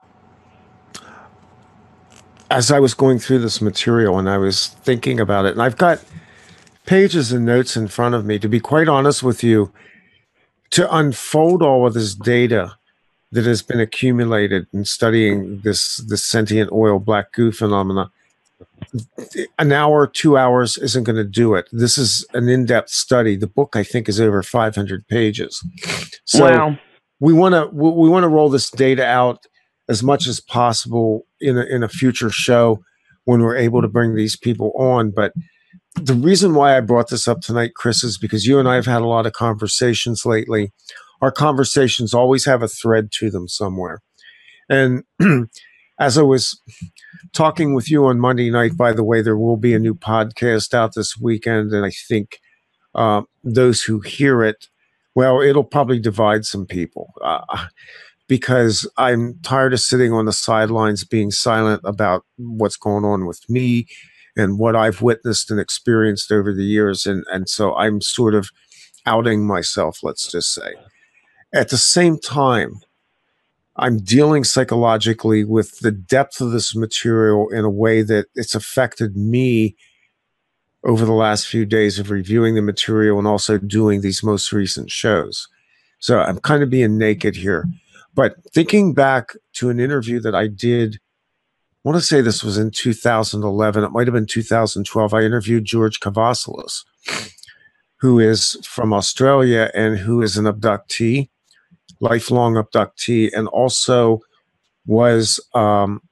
As I was going through this material and I was thinking about it, and I've got pages and notes in front of me, to be quite honest with you, to unfold all of this data that has been accumulated in studying this, this sentient oil black goo phenomena, an hour, two hours isn't going to do it. This is an in-depth study. The book, I think, is over five hundred pages. So wow. we want to we want to roll this data out as much as possible in a, in a future show when we're able to bring these people on. But the reason why I brought this up tonight, Chris, is because you and I have had a lot of conversations lately. Our conversations always have a thread to them somewhere. And as I was talking with you on Monday night, by the way, there will be a new podcast out this weekend. And I think uh, those who hear it, well, it'll probably divide some people uh, because I'm tired of sitting on the sidelines being silent about what's going on with me and what I've witnessed and experienced over the years. And, and so I'm sort of outing myself, let's just say. At the same time, I'm dealing psychologically with the depth of this material in a way that it's affected me over the last few days of reviewing the material and also doing these most recent shows. So I'm kind of being naked here. But thinking back to an interview that I did, I want to say this was in two thousand eleven. It might have been two thousand twelve. I interviewed George Kavassilis, who is from Australia and who is an abductee, lifelong abductee, and also was um,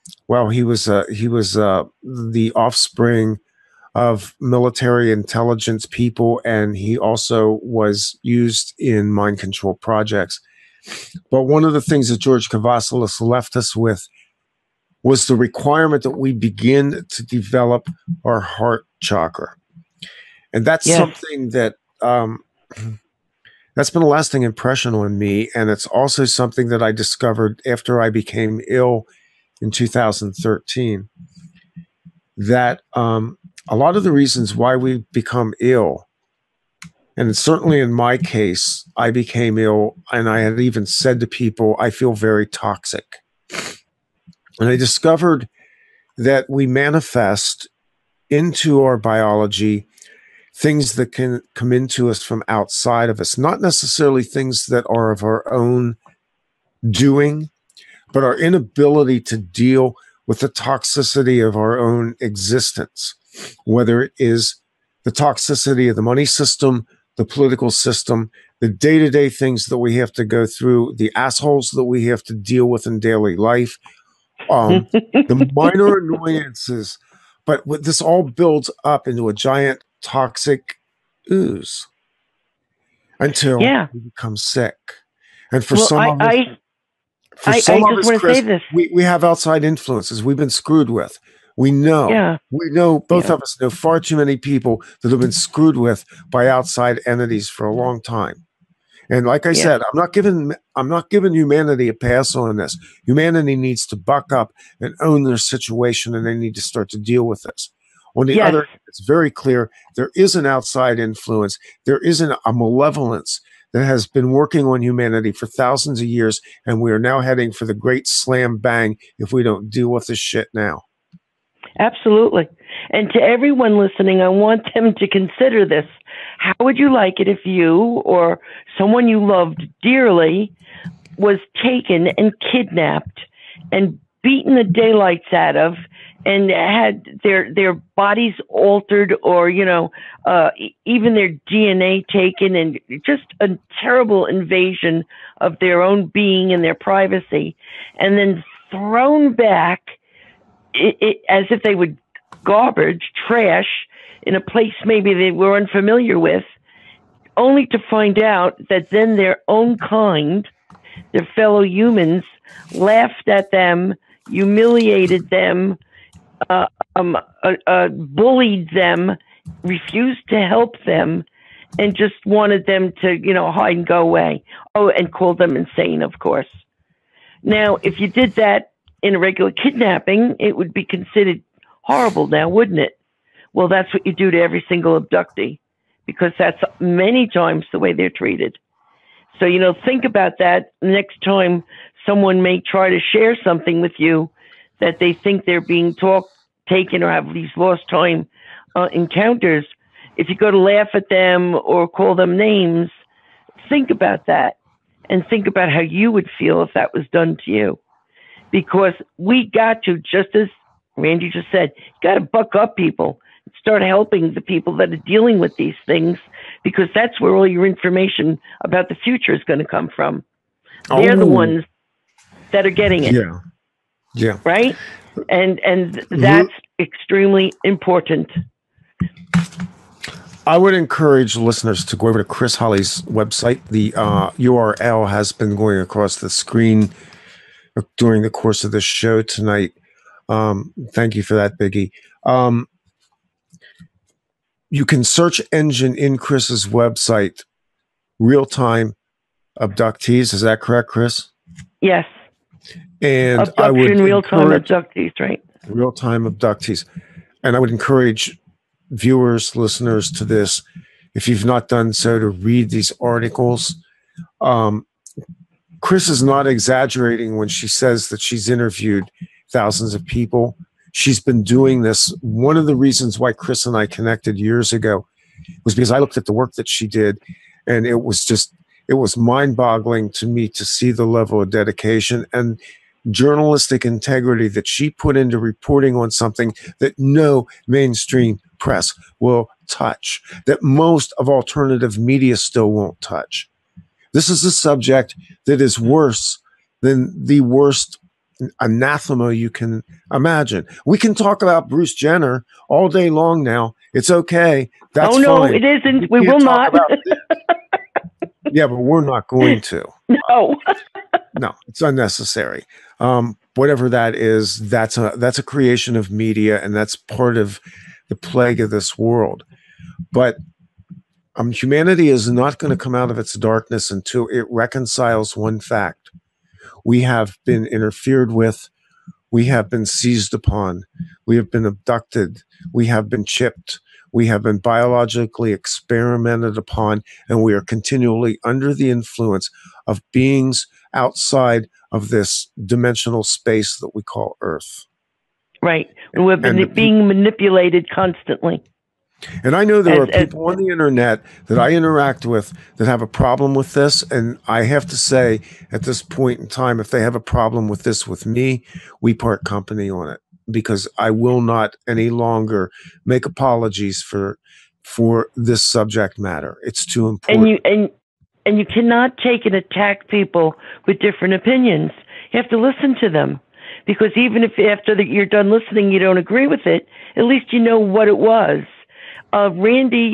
well, he was uh, he was uh, the offspring of military intelligence people, and he also was used in mind control projects. But one of the things that George Kavassilis left us with was the requirement that we begin to develop our heart chakra. And that's Yes. something that um, that's been a lasting impression on me. And it's also something that I discovered after I became ill in two thousand thirteen, that um, a lot of the reasons why we become ill, and certainly in my case, I became ill, and I had even said to people, I feel very toxic. And I discovered that we manifest into our biology things that can come into us from outside of us, not necessarily things that are of our own doing, but our inability to deal with the toxicity of our own existence, whether it is the toxicity of the money system, the political system, the day-to-day things that we have to go through, the assholes that we have to deal with in daily life, um, the minor annoyances. But what this all builds up into a giant toxic ooze until Yeah. we become sick. And for Well, some I, of us, I, for I, some I of just us, want to Chris, say this. we, we have outside influences we've been screwed with. We know. Yeah. We know, both Yeah. of us know far too many people that have been screwed with by outside entities for a long time. And like I Yeah. said, I'm not giving I'm not giving humanity a pass on this. Humanity needs to buck up and own their situation, and they need to start to deal with this. On the Yes. other, it's very clear there is an outside influence. There is an, a malevolence that has been working on humanity for thousands of years, and we are now heading for the great slam bang if we don't deal with this shit now. Absolutely. And to everyone listening, I want them to consider this. How would you like it if you or someone you loved dearly was taken and kidnapped and beaten the daylights out of and had their their bodies altered, or, you know, uh, even their D N A taken, and just a terrible invasion of their own being and their privacy, and then thrown back It, it, as if they were garbage, trash, in a place maybe they were unfamiliar with, only to find out that then their own kind, their fellow humans, laughed at them, humiliated them, uh, um, uh, uh, bullied them, refused to help them, and just wanted them to, you know, hide and go away. Oh, and called them insane, of course. Now, if you did that in a regular kidnapping, it would be considered horrible now, wouldn't it? Well, that's what you do to every single abductee, because that's many times the way they're treated. So, you know, think about that next time someone may try to share something with you that they think they're being talk, taken or have these lost time uh, encounters. If you go to laugh at them or call them names, think about that and think about how you would feel if that was done to you. Because we got to, just as Randy just said, got to buck up people, start helping the people that are dealing with these things, because that's where all your information about the future is going to come from. They're the Oh. ones that are getting it. Yeah. Yeah. Right? And and that's extremely important. I would encourage listeners to go over to Chris Holly's website. The uh, U R L has been going across the screen during the course of this show tonight. Um, thank you for that, Biggie. Um, you can search engine in Chris's website, real-time abductees. Is that correct, Chris? Yes. And Abduction, I would real-time encourage- abductees, right? Real-time abductees. And I would encourage viewers, listeners to this, if you've not done so, to read these articles. Um, Chris is not exaggerating when she says that she's interviewed thousands of people. She's been doing this. One of the reasons why Chris and I connected years ago was because I looked at the work that she did, and it was just, it was mind-boggling to me to see the level of dedication and journalistic integrity that she put into reporting on something that no mainstream press will touch, that most of alternative media still won't touch. This is a subject that is worse than the worst anathema you can imagine. We can talk about Bruce Jenner all day long now. It's okay. That's oh no, fine. it isn't. We, We will can't talk not. about this. Yeah, but we're not going to. No. No, it's unnecessary. Um, whatever that is, that's a that's a creation of media, and that's part of the plague of this world. But um, humanity is not going to come out of its darkness until it reconciles one fact. We have been interfered with. We have been seized upon. We have been abducted. We have been chipped. We have been biologically experimented upon, and we are continually under the influence of beings outside of this dimensional space that we call Earth. Right. We've been And being manipulated constantly. And I know there As- are people as- on the internet that I interact with that have a problem with this. And I have to say, at this point in time, if they have a problem with this with me, we part company on it, because I will not any longer make apologies for for this subject matter. It's too important. And you and and you cannot take and attack people with different opinions. You have to listen to them, because even if after the, you're done listening, you don't agree with it, at least you know what it was. Uh, Randy,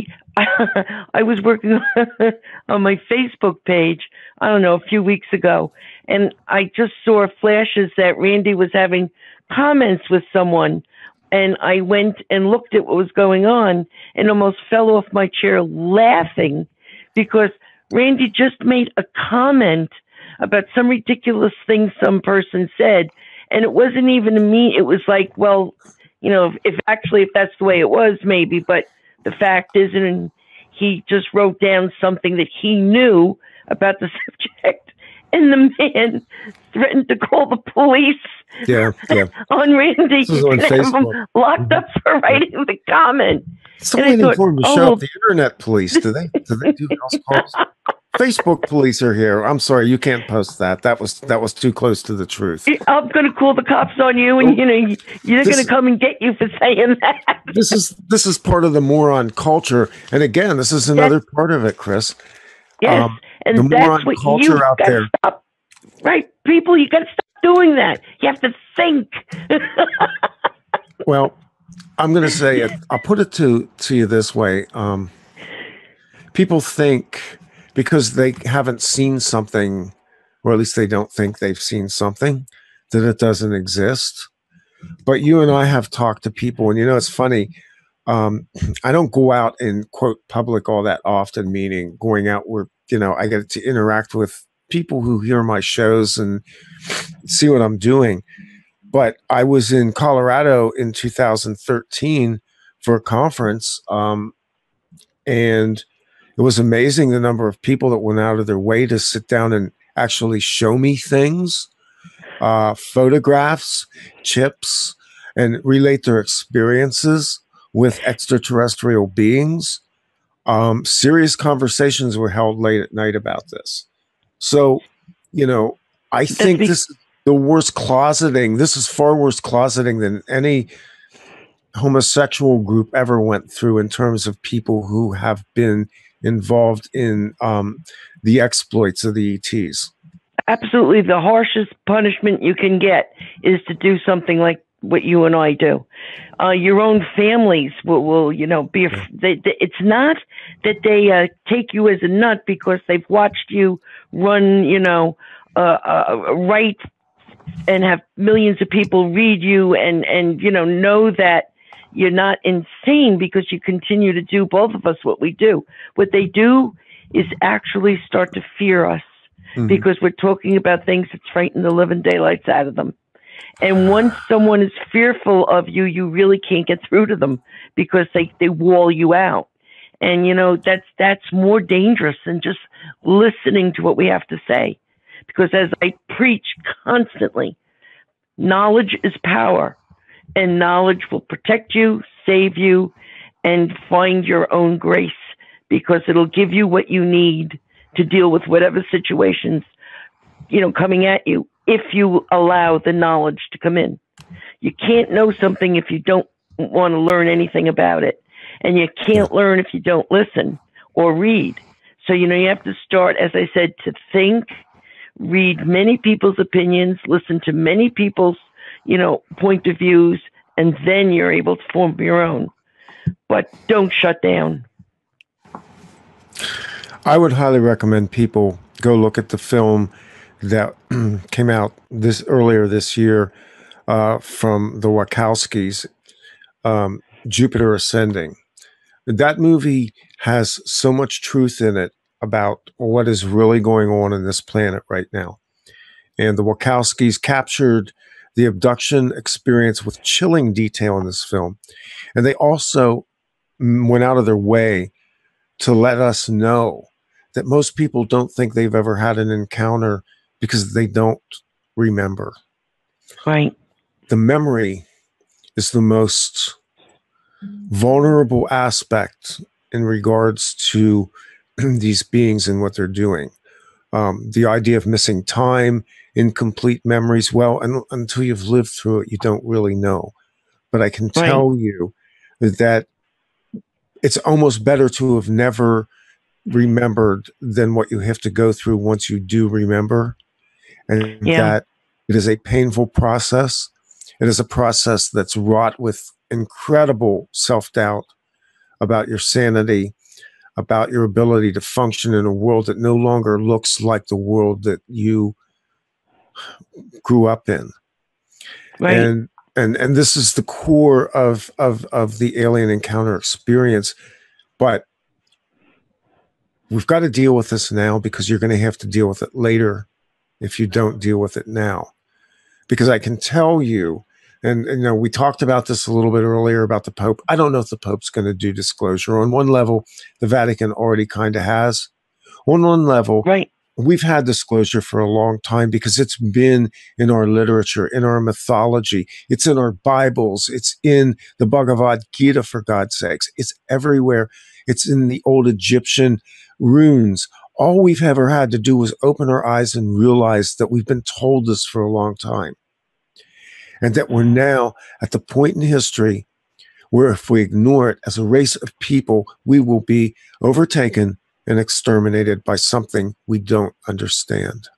I was working on my Facebook page, I don't know, a few weeks ago, and I just saw flashes that Randy was having comments with someone, and I went and looked at what was going on and almost fell off my chair laughing, because Randy just made a comment about some ridiculous thing some person said, and it wasn't even me. It was like, well, you know, if, if actually if that's the way it was, maybe, but the fact is, and he just wrote down something that he knew about the subject, and the man threatened to call the police. Yeah, yeah. On Randy, This is on and have him Facebook. locked up for writing the comment. Still And I waiting thought, for him to oh, show well, up. The internet police, do they? Do they do house calls? Facebook police are here. I'm sorry, you can't post that. That was that was too close to the truth. I'm going to call the cops on you, and you know you're This- going to come and get you for saying that. This is this is part of the moron culture, and again, this is another part of it, Chris. Yes, Um, and the that's moron what culture you've out got to there. stop. Right, people, you got to stop doing that. You have to think. Well, I'm going to say it. I'll put it to to you this way. Um, people think because they haven't seen something, or at least they don't think they've seen something, that it doesn't exist. But you and I have talked to people, and you know, it's funny. Um, I don't go out in quote public all that often, meaning going out where, you know, I get to interact with people who hear my shows and see what I'm doing. But I was in Colorado in two thousand thirteen for a conference, um, and it was amazing the number of people that went out of their way to sit down and actually show me things, uh, photographs, chips, and relate their experiences with extraterrestrial beings. Um, serious conversations were held late at night about this. So, you know, I think be- this is the worst closeting. This is far worse closeting than any homosexual group ever went through in terms of people who have been involved in um, the exploits of the E Ts. Absolutely, the harshest punishment you can get is to do something like what you and I do. Uh, your own families will, will you know, be. Af- they, they, it's not that they uh, take you as a nut because they've watched you run, you know, uh, uh, write and have millions of people read you, and and you know know that you're not insane because you continue to do, both of us, what we do. What they do is actually start to fear us. Mm-hmm. Because we're talking about things that frighten the living daylights out of them. And once someone is fearful of you, you really can't get through to them because they, they wall you out. And, you know, that's that's more dangerous than just listening to what we have to say. Because as I preach constantly, knowledge is power. And knowledge will protect you, save you, and find your own grace. Because it'll give you what you need to deal with whatever situations, you know, coming at you, if you allow the knowledge to come in. You can't know something if you don't want to learn anything about it. And you can't learn if you don't listen or read. So, you know, you have to start, as I said, to think, read many people's opinions, listen to many people's, you know, point of views, and then you're able to form your own. But don't shut down. I would highly recommend people go look at the film that came out this earlier this year uh, from the Wachowskis, um, Jupiter Ascending. That movie has so much truth in it about what is really going on in this planet right now. And the Wachowskis captured the abduction experience with chilling detail in this film. And they also went out of their way to let us know that most people don't think they've ever had an encounter because they don't remember. Right. The memory is the most vulnerable aspect in regards to these beings and what they're doing. Um, the idea of missing time, incomplete memories, well, un- until you've lived through it, you don't really know. But I can tell Right. you that it's almost better to have never remembered than what you have to go through once you do remember. And Yeah. that it is a painful process. It is a process that's wrought with incredible self-doubt about your sanity, about your ability to function in a world that no longer looks like the world that you grew up in. Right. And and and this is the core of of of the alien encounter experience. But we've got to deal with this now, because you're going to have to deal with it later if you don't deal with it now. Because I can tell you, and, and you know, we talked about this a little bit earlier about the Pope. I don't know if the Pope's going to do disclosure. On one level, the Vatican already kind of has. On one level, Right. we've had disclosure for a long time because it's been in our literature, in our mythology. It's in our Bibles. It's in the Bhagavad Gita, for God's sakes. It's everywhere. It's in the old Egyptian runes. All we've ever had to do was open our eyes and realize that we've been told this for a long time. And that we're now at the point in history where if we ignore it as a race of people, we will be overtaken and exterminated by something we don't understand.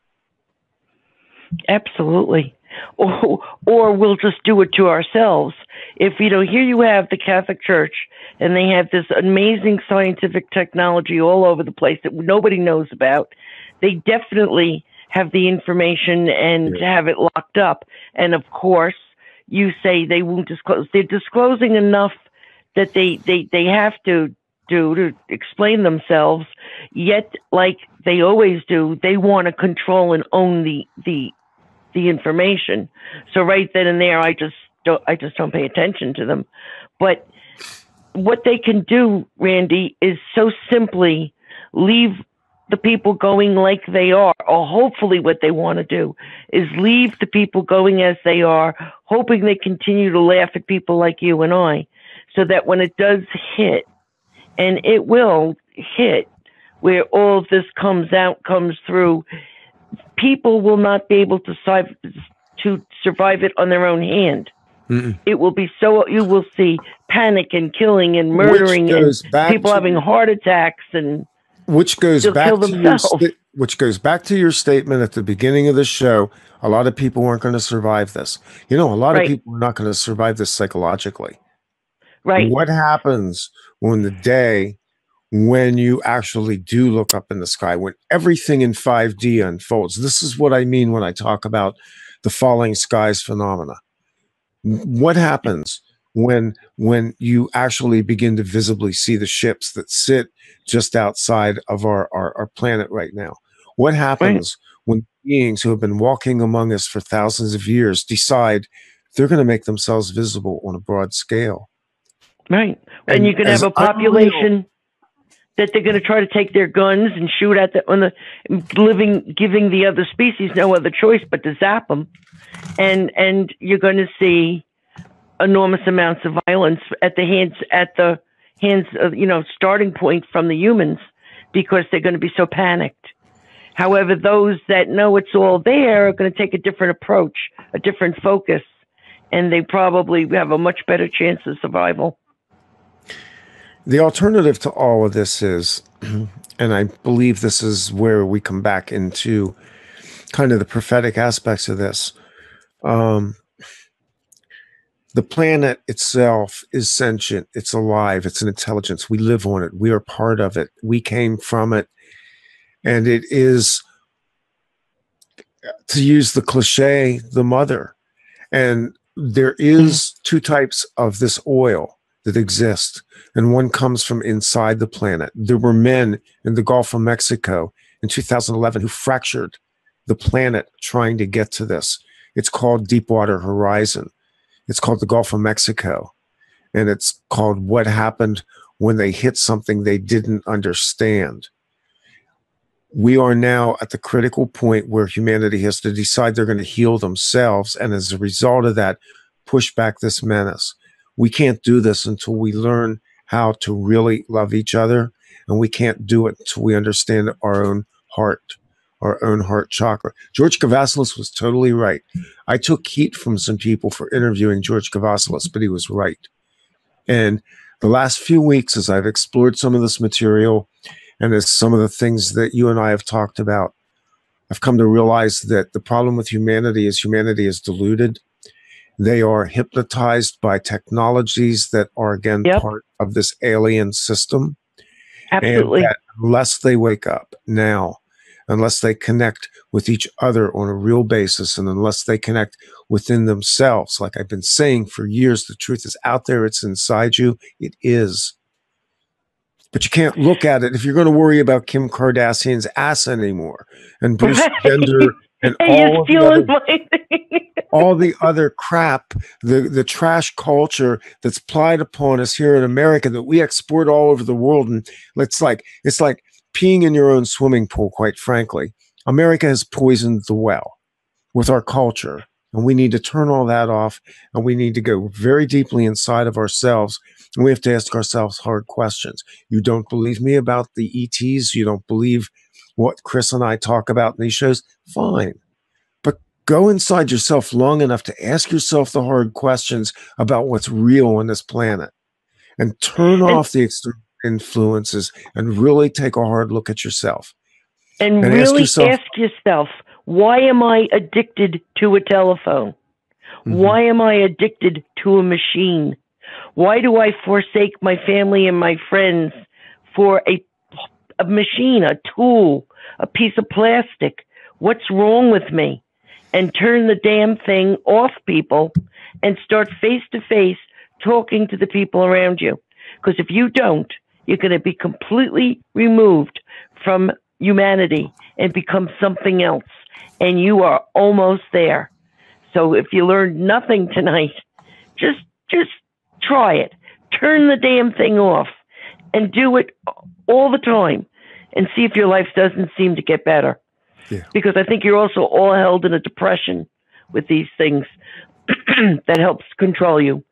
Absolutely. Or, or we'll just do it to ourselves. If, you know, here you have the Catholic Church, and they have this amazing scientific technology all over the place that nobody knows about. They definitely have the information and Yeah. have it locked up. And of course, you say they won't disclose. They're disclosing enough that they, they, they have to do to explain themselves. Yet, like they always do, they want to control and own the, the, the information. So right then and there, I just don't, I just don't pay attention to them. But what they can do, Randy, is so simply leave the people going like they are, or hopefully what they want to do is leave the people going as they are, hoping they continue to laugh at people like you and I, so that when it does hit, and it will hit, where all of this comes out, comes through, people will not be able to survive, to survive it on their own hand. Mm-mm. It will be so, you will see panic and killing and murdering and people to, having heart attacks, and which goes back to your sta- which goes back to your statement at the beginning of the show. A lot of people aren't going to survive this. You know, a lot right. of people are not going to survive this psychologically. Right. What happens when the day when you actually do look up in the sky, when everything in five D unfolds? This is what I mean when I talk about the falling skies phenomena. What happens when when you actually begin to visibly see the ships that sit just outside of our, our, our planet right now? What happens right. when beings who have been walking among us for thousands of years decide they're going to make themselves visible on a broad scale? Right. And, and you can have a population unreal, that they're going to try to take their guns and shoot at the, on the living, giving the other species no other choice but to zap them. And, and you're going to see enormous amounts of violence at the hands, at the hands of, you know, starting point from the humans, because they're going to be so panicked. However, those that know it's all there are going to take a different approach, a different focus, and they probably have a much better chance of survival. The alternative to all of this is, and I believe this is where we come back into kind of the prophetic aspects of this. Um, the planet itself is sentient. It's alive. It's an intelligence. We live on it. We are part of it. We came from it. And it is, to use the cliche, the mother. And there is two types of this oil that exist, and one comes from inside the planet. There were men in the Gulf of Mexico in two thousand eleven who fractured the planet trying to get to this. It's called Deepwater Horizon. It's called the Gulf of Mexico. And it's called what happened when they hit something they didn't understand. We are now at the critical point where humanity has to decide they're going to heal themselves, and as a result of that, push back this menace. We can't do this until we learn how to really love each other, and we can't do it until we understand our own heart, our own heart chakra. George Kavasilis was totally right. I took heat from some people for interviewing George Kavasilis, but he was right. And the last few weeks, as I've explored some of this material, and as some of the things that you and I have talked about, I've come to realize that the problem with humanity is humanity is deluded. They are hypnotized by technologies that are, again, yep. part of this alien system. Absolutely. And that unless they wake up now, unless they connect with each other on a real basis, and unless they connect within themselves, like I've been saying for years, the truth is out there, it's inside you, it is. But you can't look at it if you're going to worry about Kim Kardashian's ass anymore, and Bruce Jenner, and all the, other, all the other crap, the, the trash culture that's plied upon us here in America that we export all over the world. And it's like, it's like peeing in your own swimming pool, quite frankly. America has poisoned the well with our culture, and we need to turn all that off, and we need to go very deeply inside of ourselves. And we have to ask ourselves hard questions. You don't believe me about the E Ts? You don't believe what Chris and I talk about in these shows? Fine. But go inside yourself long enough to ask yourself the hard questions about what's real on this planet, and turn off the external influences and really take a hard look at yourself. And, and really ask yourself, ask yourself, why am I addicted to a telephone? Mm-hmm. Why am I addicted to a machine? Why do I forsake my family and my friends for a, a machine, a tool, a piece of plastic? What's wrong with me? And turn the damn thing off, people, and start face to face talking to the people around you. Because if you don't, you're going to be completely removed from humanity and become something else. And you are almost there. So if you learned nothing tonight, just, just, try it. Turn the damn thing off and do it all the time and see if your life doesn't seem to get better. Yeah. Because I think you're also all held in a depression with these things that helps control you.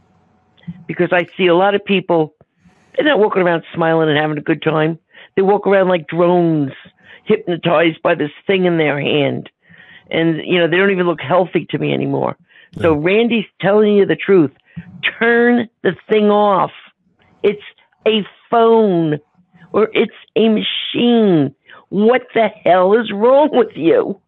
Because I see a lot of people, they're not walking around smiling and having a good time. They walk around like drones, hypnotized by this thing in their hand. And, you know, they don't even look healthy to me anymore. No. So Randy's telling you the truth. Turn the thing off. It's a phone or it's a machine. What the hell is wrong with you?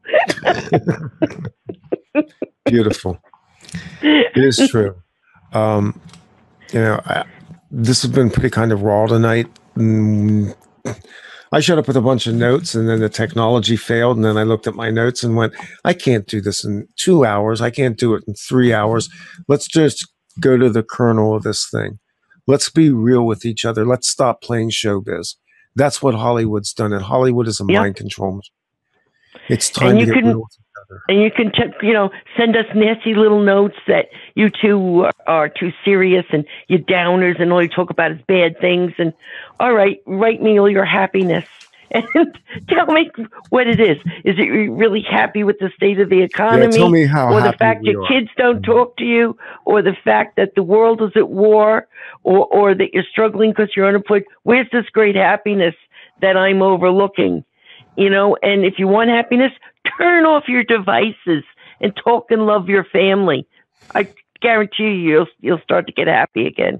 Beautiful. It is true. Um, you know, I, this has been pretty kind of raw tonight. Mm, I showed up with a bunch of notes, and then the technology failed, and then I looked at my notes and went, I can't do this in two hours. I can't do it in three hours. Let's just go to the kernel of this thing. Let's be real with each other. Let's stop playing showbiz. That's what Hollywood's done, and Hollywood is a yep. mind control machine. It's time to get can, real with each other. And you can, t- you know, send us nasty little notes that you two are too serious and you're downers and all you talk about is bad things. And all right, write me all your happiness and tell me what it is. Is it you're really happy with the state of the economy? Yeah, tell me how or the happy fact we your are. kids don't talk to you, or the fact that the world is at war, or, or that you're struggling because you're unemployed? Where's this great happiness that I'm overlooking? You know, and if you want happiness, turn off your devices and talk and love your family. I guarantee you, you'll, you'll start to get happy again.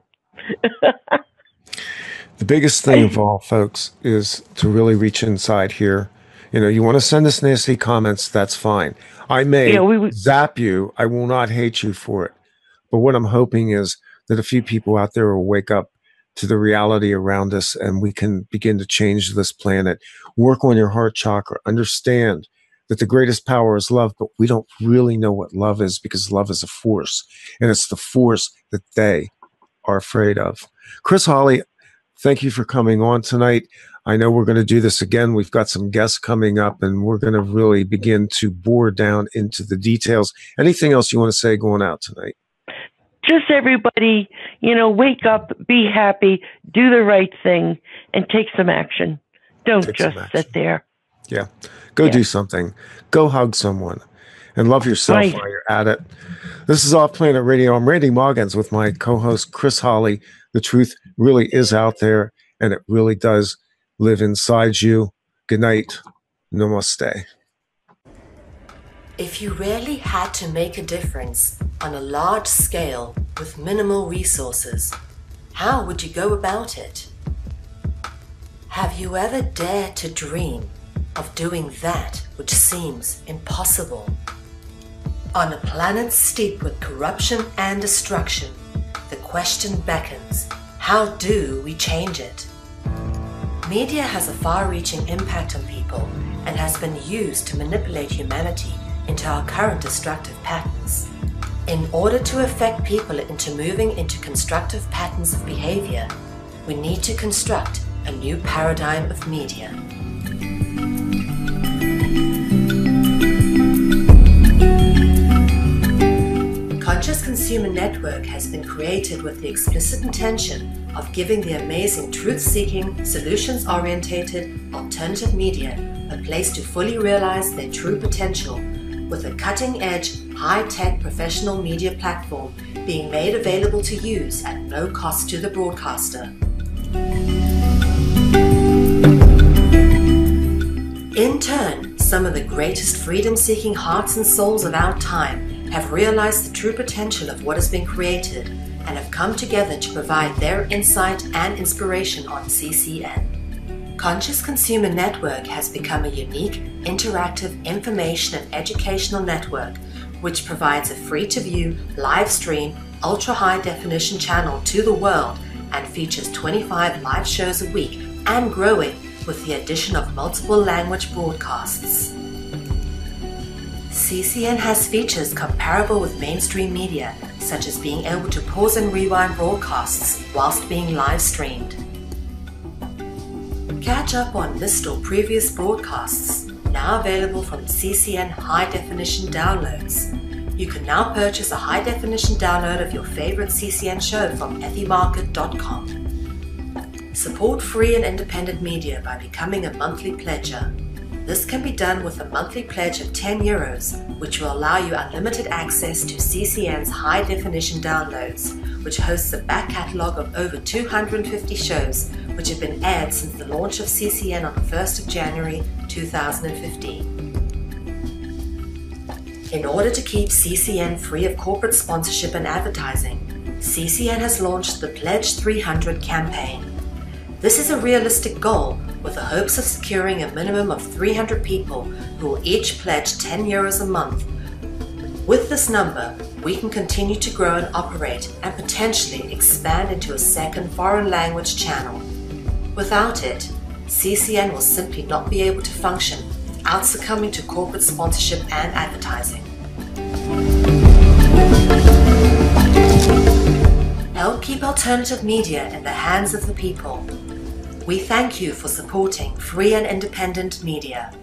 The biggest thing of all, folks, is to really reach inside here You know, you want to send us nasty comments, that's fine. I may Yeah, we, we, zap you. I will not hate you for it. But what I'm hoping is that a few people out there will wake up to the reality around us, and we can begin to change this planet. Work on your heart chakra. Understand that the greatest power is love, but we don't really know what love is, because love is a force, and it's the force that they are afraid of. Chris Hawley, thank you for coming on tonight. I know we're going to do this again. We've got some guests coming up, and we're going to really begin to bore down into the details. Anything else you want to say going out tonight? Just everybody, you know, wake up, be happy, do the right thing, and take some action. Don't Take just sit there. Yeah. Go Yeah. do something. Go hug someone. And love yourself Right. while you're at it. This is Off Planet Radio. I'm Randy Maugans with my co-host Chris Hawley. The truth really is out there, and it really does live inside you. Good night. Namaste. If you really had to make a difference on a large scale with minimal resources, how would you go about it? Have you ever dared to dream of doing that which seems impossible? On a planet steeped with corruption and destruction, the question beckons, how do we change it? Media has a far-reaching impact on people and has been used to manipulate humanity into our current destructive patterns. In order to affect people into moving into constructive patterns of behavior, we need to construct a new paradigm of media. Conscious Consumer Network has been created with the explicit intention of giving the amazing truth-seeking, solutions-orientated, alternative media a place to fully realize their true potential, with a cutting-edge, high-tech professional media platform being made available to use at no cost to the broadcaster. In turn, some of the greatest freedom-seeking hearts and souls of our time have realized the true potential of what has been created and have come together to provide their insight and inspiration on C C N. Conscious Consumer Network has become a unique, interactive information and educational network which provides a free-to-view, live-stream, ultra-high-definition channel to the world and features twenty-five live shows a week and growing with the addition of multiple language broadcasts. C C N has features comparable with mainstream media, such as being able to pause and rewind broadcasts whilst being live-streamed. Catch up on this or previous broadcasts, now available from C C N high-definition downloads. You can now purchase a high-definition download of your favorite C C N show from ethy market dot com. Support free and independent media by becoming a monthly pledger. This can be done with a monthly pledge of ten euros, which will allow you unlimited access to C C N's high-definition downloads, which hosts a back catalogue of over two hundred fifty shows which have been aired since the launch of C C N on the first of January two thousand fifteen. In order to keep C C N free of corporate sponsorship and advertising, C C N has launched the Pledge three hundred campaign. This is a realistic goal with the hopes of securing a minimum of three hundred people who will each pledge ten euros a month. With this number, we can continue to grow and operate and potentially expand into a second foreign language channel. Without it, C C N will simply not be able to function without succumbing to corporate sponsorship and advertising. Help keep alternative media in the hands of the people. We thank you for supporting free and independent media.